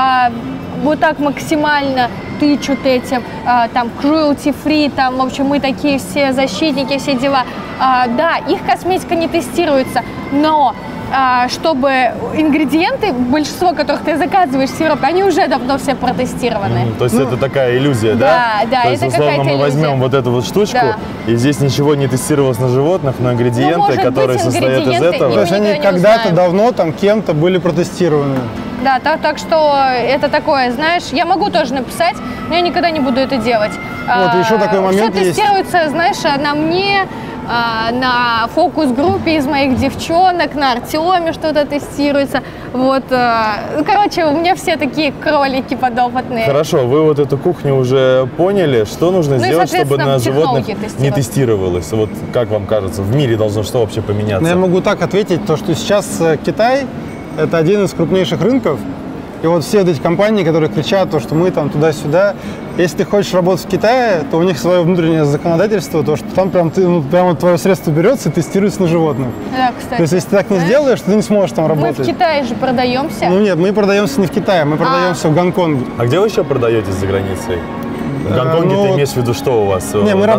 вот так максимально тычут этим, там, cruelty-free, там, в общем, мы такие все защитники, все дела. Да, их косметика не тестируется, но чтобы ингредиенты, большинство которых ты заказываешь в Европе, они уже давно все протестированы. То есть это такая иллюзия, да? Да, то есть, это условно, мы возьмем вот эту вот штучку, и здесь ничего не тестировалось на животных, но ингредиенты, которые состоят из этого... То есть они когда-то давно там кем-то были протестированы. Да, так что это такое, знаешь, я могу тоже написать, но я никогда не буду это делать. Вот еще такой момент все есть. тестируется, знаешь, на мне, на фокус-группе из моих девчонок, на Артеме что-то тестируется. Вот, короче, у меня все такие кролики подопытные. Хорошо, вы вот эту кухню уже поняли, что нужно сделать, чтобы на животных не тестировалось? Вот как вам кажется, в мире должно что вообще поменяться? Я могу так ответить, то, что сейчас Китай – это один из крупнейших рынков. И вот все эти компании, которые кричат, то, что мы там туда-сюда, если ты хочешь работать в Китае, то у них свое внутреннее законодательство, то, что там прям твое средство берется и тестируется на животных. Да, кстати. То есть, если ты так не сделаешь, ты не сможешь там работать. Мы в Китае же продаемся. Ну нет, мы продаемся не в Китае, мы продаемся в Гонконге. А где вы еще продаетесь за границей? В Гонконге ты имеешь в виду, что у вас? Не, мы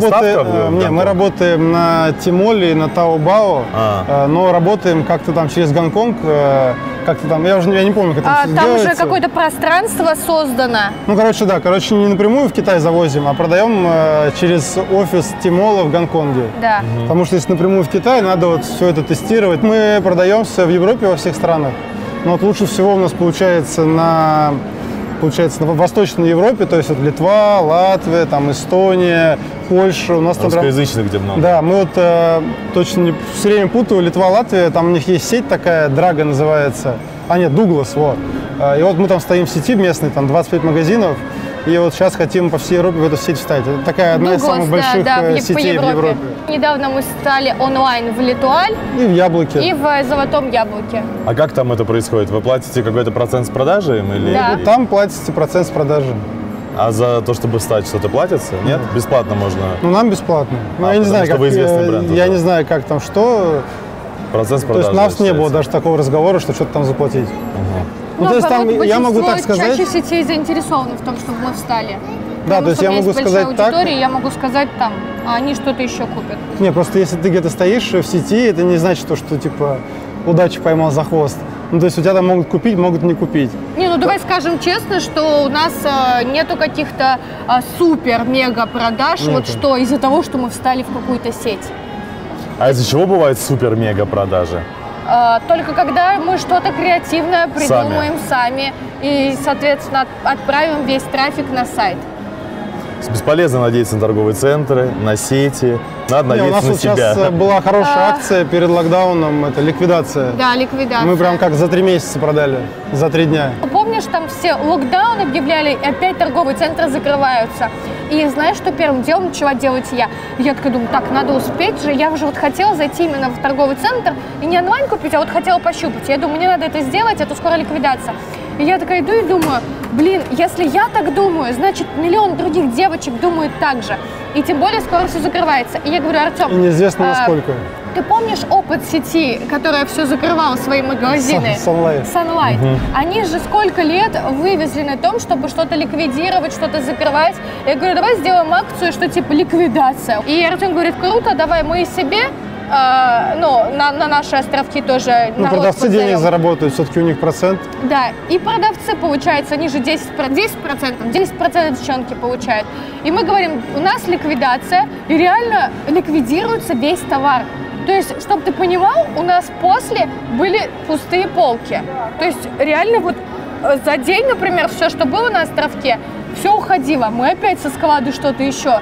работаем на Тимоле, на Таобао, но работаем как-то там через Гонконг, как-то там, я не помню, как это все там делается. уже какое-то пространство создано. Ну, короче, не напрямую в Китай завозим, а продаем через офис Тимола в Гонконге. Да. Потому что если напрямую в Китай, надо вот все это тестировать. Мы продаемся в Европе во всех странах, но вот лучше всего у нас получается на Восточной Европе, то есть вот Литва, Латвия, там Эстония, Польша. У нас там русскоязычных где много. Да, мы вот точно все время путаю Литва, Латвия, там у них есть сеть такая, Драга называется, Дуглас, вот. И вот мы там стоим в сети местной, там 25 магазинов, и вот сейчас хотим по всей Европе в эту сеть встать. Это такая одна из самых больших сетей в Европе. Недавно мы стали онлайн в Литуаль. И в Яблоке. И в Золотом Яблоке. А как там это происходит? Вы платите какой-то процент с продажи им? Или... Да. Там платите процент с продажи. А за то, чтобы встать, что-то платится? Нет? Бесплатно можно? Ну, нам бесплатно. Ну, я не знаю, как, вы известный бренд. Я не знаю, как там что. Процент с продажи. То есть у нас не было даже такого разговора, что что-то там заплатить. Ну, то есть там, я могу так сказать... Чаще сетей заинтересованы в том, чтобы мы встали. Да, то есть я могу сказать так. Я могу сказать там, а они что-то еще купят. Не, просто если ты где-то стоишь в сети, это не значит, что типа удачи поймал за хвост. Ну, то есть у тебя там могут купить, могут не купить. Не, ну давай скажем честно, что у нас нету каких-то супер-мега продаж, вот что из-за того, что мы встали в какую-то сеть. А из-за чего бывают супер-мега продажи? Только когда мы что-то креативное придумаем сами и, соответственно, отправим весь трафик на сайт. Бесполезно надеяться на торговые центры, на сети. Надо надеяться на себя. У нас сейчас была хорошая акция перед локдауном, это ликвидация. Да, ликвидация. Мы прям как за 3 месяца продали, за 3 дня. Помнишь, там все локдаун объявляли, и опять торговые центры закрываются. И знаешь, что первым делом начала делать я? Я такая думаю, так, надо успеть же. Я уже вот хотела зайти именно в торговый центр и не онлайн купить, а вот хотела пощупать. Я думаю, мне надо это сделать, а то скоро ликвидация. И я такая иду и думаю, блин, если я так думаю, значит, миллион других девочек думают так же. И тем более скоро все закрывается. И я говорю, Артем... И неизвестно насколько. Ты помнишь опыт сети, которая все закрывала свои магазины? Sunlight. Sunlight. Они же сколько лет вывезли на том, чтобы что-то ликвидировать, что-то закрывать. Я говорю, давай сделаем акцию, что типа ликвидация. И Артем говорит, круто, давай мы и себе, на наши островки тоже Ну, продавцы денег заработают, все-таки у них процент. Да, и продавцы, получается, они же 10% девчонки получают. И мы говорим, у нас ликвидация, и реально ликвидируется весь товар. То есть, чтобы ты понимал, у нас после были пустые полки. То есть, реально вот за день, например, все, что было на островке, все уходило. Мы опять со склада что-то еще.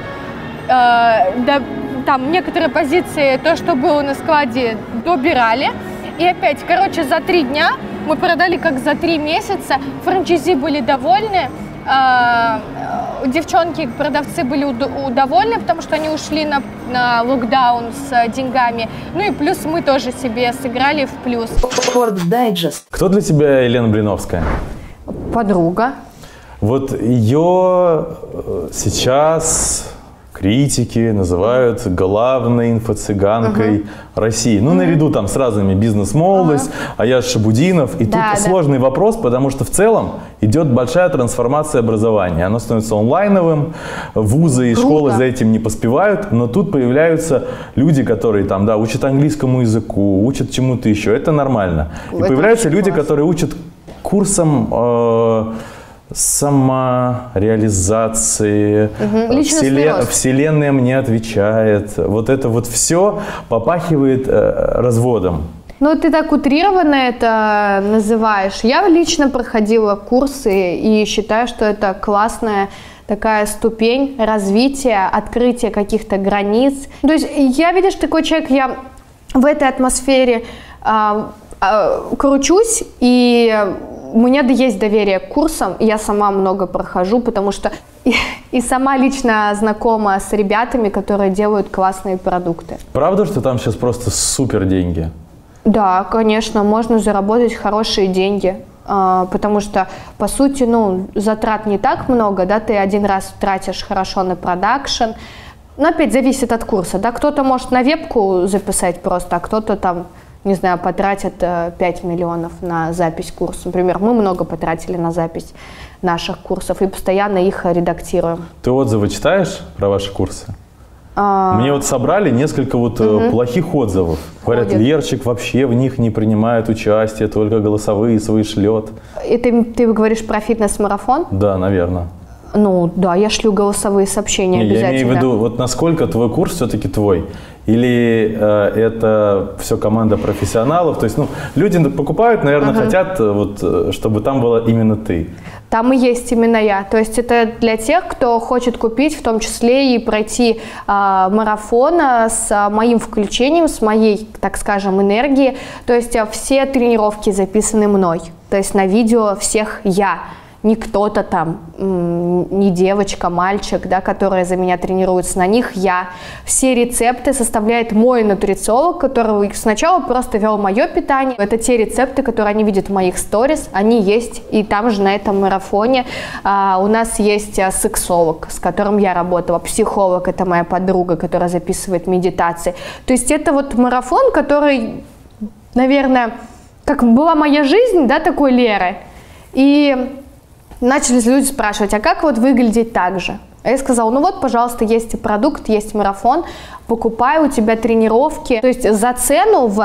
Там некоторые позиции, то, что было на складе, добирали. И опять, короче, за 3 дня мы продали как за 3 месяца. Франчайзи были довольны. Девчонки, продавцы были довольны, потому что они ушли на локдаун с деньгами. Ну и плюс мы тоже себе сыграли в плюс. Ford Digest. Кто для тебя Елена Блиновская? Подруга. Вот ее сейчас критики называют главной инфо-цыганкой России. Ну, наряду там с разными «Бизнес-молодость», Аяз Шабудинов. И тут сложный вопрос, потому что в целом идет большая трансформация образования. Оно становится онлайновым, вузы и школы за этим не поспевают, но тут появляются люди, которые там, да, учат английскому языку, учат чему-то еще. Это нормально. И появляются люди, которые учат курсам самореализации, вселенная мне отвечает. Вот это вот все попахивает разводом. Ну, ты так утрированно это называешь. Я лично проходила курсы и считаю, что это классная такая ступень развития, открытия каких-то границ. То есть я, видишь, такой человек, я в этой атмосфере кручусь, и у меня есть доверие к курсам, я сама много прохожу, потому что и сама лично знакома с ребятами, которые делают классные продукты. Правда, что там сейчас просто супер деньги? Да, конечно, можно заработать хорошие деньги, потому что, по сути, затрат не так много, да, ты один раз тратишь хорошо на продакшн, но опять зависит от курса, да, кто-то может на вебку записать просто, а кто-то там, не знаю, потратит 5 миллионов на запись курса. Например, мы много потратили на запись наших курсов и постоянно их редактируем. Ты отзывы читаешь про ваши курсы? Мне вот собрали несколько плохих отзывов. Говорят, Лерчик вообще в них не принимает участие, только голосовые свои шлет. И ты говоришь про фитнес-марафон? Да, наверное. Ну да, я шлю голосовые сообщения обязательно. Я имею в виду, вот насколько твой курс все-таки твой? Или это все команда профессионалов? То есть, люди покупают, наверное, хотят, чтобы там была именно ты. Там и есть именно я. То есть это для тех, кто хочет купить, в том числе и пройти марафон с моим включением, с моей, так скажем, энергией. То есть все тренировки записаны мной. То есть на видео всех я. Не кто-то там, не девочка, мальчик, да, которые за меня тренируются, на них я. Все рецепты составляет мой нутрициолог, который сначала просто вел мое питание. Это те рецепты, которые они видят в моих сторис, они есть и там же на этом марафоне. У нас есть сексолог, с которым я работала, психолог, это моя подруга, которая записывает медитации. То есть это вот марафон, который, наверное, как была моя жизнь, да, такой Леры. И начали люди спрашивать, а как вот выглядеть так же? А я сказала, ну вот, пожалуйста, есть продукт, есть марафон, покупай, у тебя тренировки. То есть за цену в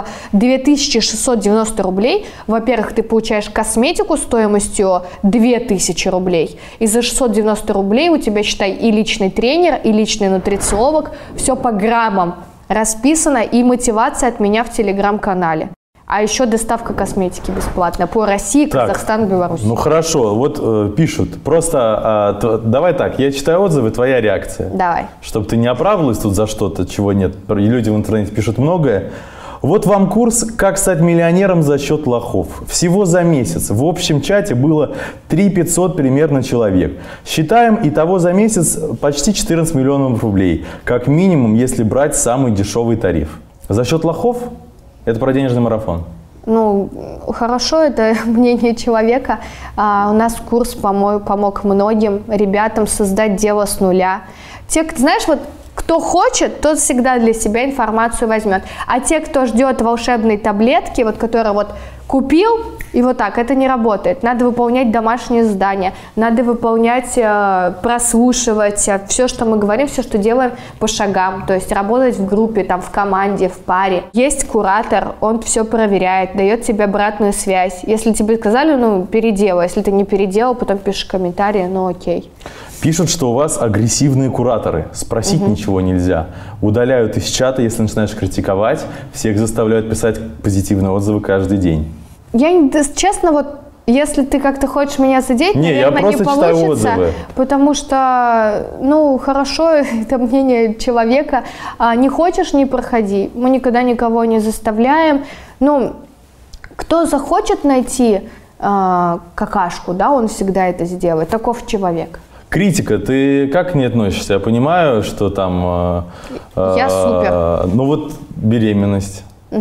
2690 рублей, во-первых, ты получаешь косметику стоимостью 2000 рублей, и за 690 рублей у тебя, считай, и личный тренер, и личный нутрициолог, все по граммам расписано, и мотивация от меня в телеграм-канале. А еще доставка косметики бесплатная по России, Казахстан, Беларусь. Ну хорошо, вот пишут. Просто давай так, я читаю отзывы, твоя реакция. Давай. Чтобы ты не оправдывалась тут за что-то, чего нет. Люди в интернете пишут многое. Вот вам курс «Как стать миллионером за счет лохов». Всего за месяц. В общем чате было 3500 примерно человек. Считаем, итого за месяц почти 14 миллионов рублей. Как минимум, если брать самый дешевый тариф. За счет лохов? Это про денежный марафон. Ну, хорошо, это мнение человека. У нас курс помог многим ребятам создать дело с нуля. Знаешь, вот кто хочет, тот всегда для себя информацию возьмет. А те, кто ждет волшебной таблетки, вот которая вот купил, и вот так, это не работает. Надо выполнять домашние задания, надо выполнять, прослушивать все, что мы говорим, все, что делаем по шагам. То есть работать в группе, там, в команде, в паре. Есть куратор, он все проверяет, дает тебе обратную связь. Если тебе сказали, ну, переделай. Если ты не переделал, потом пишешь комментарии, ну, окей. Пишут, что у вас агрессивные кураторы. Спросить ничего нельзя. Удаляют из чата, если начинаешь критиковать. Всех заставляют писать позитивные отзывы каждый день. Честно, вот если ты как-то хочешь меня задеть, наверное, не получится, потому что, ну, хорошо, это мнение человека. Не хочешь, не проходи. Мы никогда никого не заставляем. Ну, кто захочет найти какашку, да, он всегда это сделает. Таков человек. Критика, ты как к ней относишься? Я понимаю, что там... Я супер. Ну вот беременность.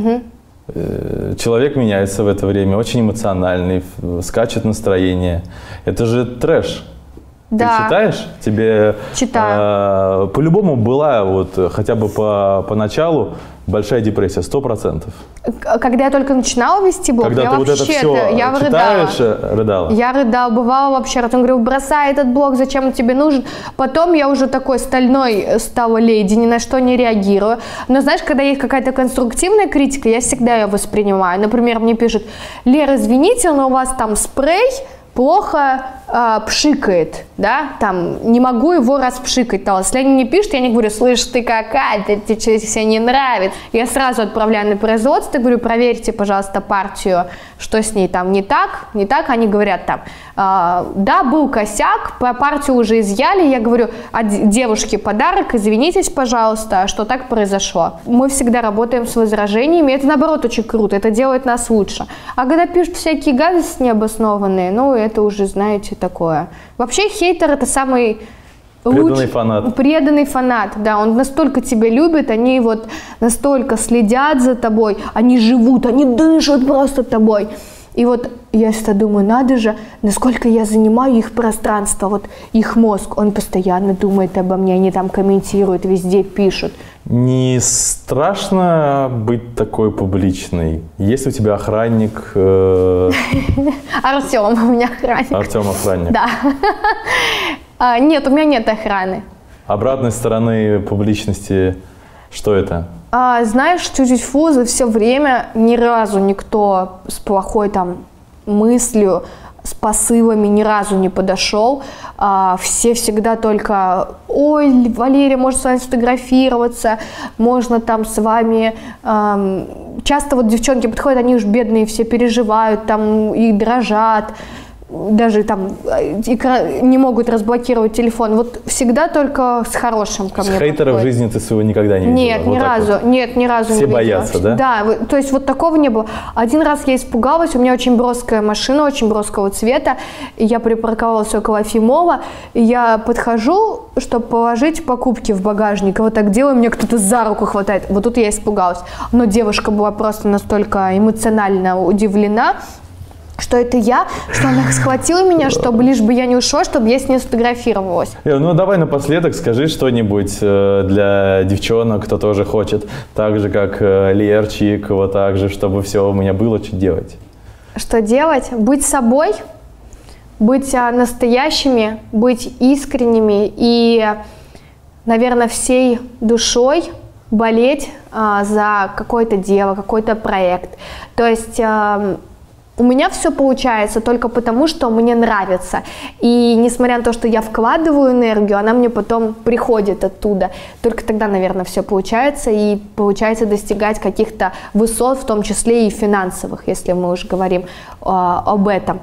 Человек меняется в это время, очень эмоциональный, скачет настроение. Это же трэш. Да. Ты читаешь? Тебе читаю. По-любому была вот хотя бы поначалу большая депрессия, 100%. Когда я только начинала вести блог, когда я ты вообще вот это все читаешь, рыдала? Я рыдала, бывала вообще. Он говорил, бросай этот блог, зачем он тебе нужен? Потом я уже такой стальной стала леди, ни на что не реагирую. Но знаешь, когда есть какая-то конструктивная критика, я всегда ее воспринимаю. Например, мне пишут, Лера, извините, но у вас там спрей плохо пшикает, да, там, не могу его распшикать. Если они мне пишут, я не говорю, слышь, ты какая-то, тебе все не нравится. Я сразу отправляю на производство, говорю, проверьте, пожалуйста, партию, что с ней там не так. Они говорят там, да, был косяк, партию уже изъяли. Я говорю, девушке подарок, извинитесь, пожалуйста, что так произошло. Мы всегда работаем с возражениями, это наоборот очень круто, это делает нас лучше. А когда пишут всякие гадости необоснованные, ну, это уже, знаете, такое. Вообще хейтер — это самый преданный фанат, да, он настолько тебя любит, они вот настолько следят за тобой, они живут, они дышат просто тобой. И вот я всегда думаю, надо же, насколько я занимаю их пространство, вот их мозг, он постоянно думает обо мне, они там комментируют, везде пишут. Не страшно быть такой публичной? Есть у тебя охранник? Артем у меня охранник. Артем охранник? Да. Нет, у меня нет охраны. Обратной стороны публичности, что это? Знаешь, тю-тю-фу, за все время ни разу никто с плохой там мыслью, с посылами ни разу не подошел. Все всегда только, ой, Валерия, может с вами сфотографироваться, можно там с вами... Часто вот девчонки подходят, они уж бедные все переживают там и дрожат. Даже там не могут разблокировать телефон. Вот всегда только с хорошим ко мне подходит. Хейтера в жизни ты своего никогда не видела? Нет, вот ни разу. Вот. Нет, ни разу все не видела. Все боятся, да? Да, то есть вот такого не было. Один раз я испугалась, у меня очень броская машина, очень броского цвета, и я припарковалась около Фимова, и я подхожу, чтобы положить покупки в багажник, и вот так делаю, мне кто-то за руку хватает. Вот тут я испугалась. Но девушка была просто настолько эмоционально удивлена, что это я, что она схватила меня, чтобы лишь бы я не ушла, чтобы я с ней сфотографировалась. Ну давай напоследок скажи что-нибудь для девчонок, кто тоже хочет, так же как Лерчик, вот так же, чтобы все у меня было, что делать. Что делать? Быть собой, быть настоящими, быть искренними и, наверное, всей душой болеть за какое-то дело, какой-то проект. То есть у меня все получается только потому, что мне нравится. И несмотря на то, что я вкладываю энергию, она мне потом приходит оттуда. Только тогда, наверное, все получается. И получается достигать каких-то высот, в том числе и финансовых, если мы уже говорим об этом.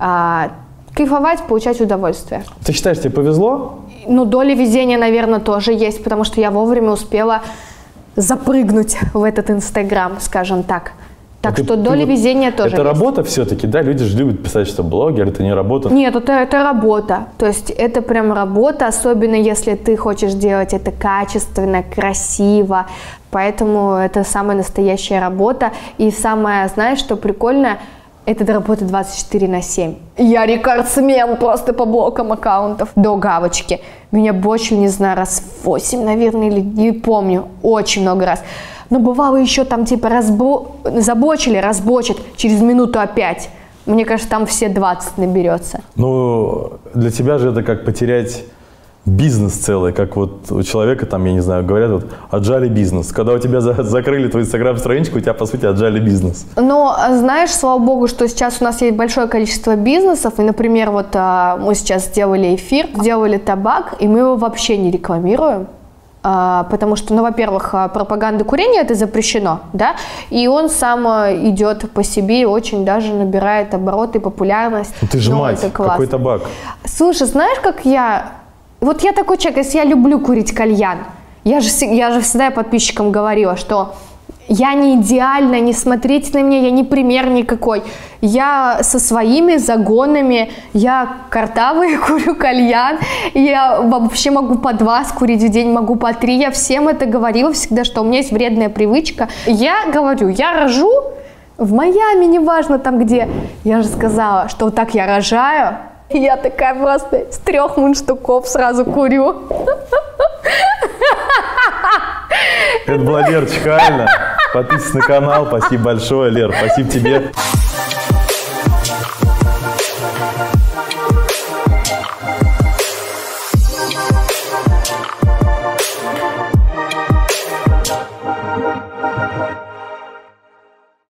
Кайфовать, получать удовольствие. Ты считаешь, тебе повезло? Ну, доля везения, наверное, тоже есть, потому что я вовремя успела запрыгнуть в этот Инстаграм, скажем так. Так что доля везения тоже Это есть. работа все-таки, да? Люди же любят писать, что блогер, это не работа. Нет, это работа. То есть это прям работа, особенно если ты хочешь делать это качественно, красиво. Поэтому это самая настоящая работа. И самое, знаешь, что прикольно, это работа 24/7. Я рекордсмен просто по блокам аккаунтов до галочки. Меня бочили, не знаю, раз 8, наверное, или не помню. Очень много раз. Но бывало еще там типа забочили, разбочат, через минуту опять. Мне кажется, там все 20 наберется. Ну, для тебя же это как потерять бизнес целый, как вот у человека там, я не знаю, говорят, вот отжали бизнес. Когда у тебя закрыли твою инстаграм-страничку, у тебя, по сути, отжали бизнес. Но знаешь, слава богу, что сейчас у нас есть большое количество бизнесов. И, например, вот мы сейчас сделали эфир, сделали табак, и мы его вообще не рекламируем. Потому что, ну, во-первых, пропаганда курения это запрещено, да, и он сам идет по себе и очень даже набирает обороты, популярность. Ну, ты же мать, какой табак? Слушай, знаешь, как я... Вот я такой человек, если я люблю курить кальян, я же всегда подписчикам говорила, что я не идеальна, не смотрите на меня, я не пример никакой. Я со своими загонами, я картавый, курю кальян, я вообще могу по 2 скурить в день, могу по 3. Я всем это говорила всегда, что у меня есть вредная привычка. Я говорю, я рожу в Майами, неважно там где. Я же сказала, что вот так я рожаю. И я такая просто с 3 мундштуков сразу курю. Это была Лера Чкалина. Подписывайтесь на канал. Спасибо большое, Лер. Спасибо тебе.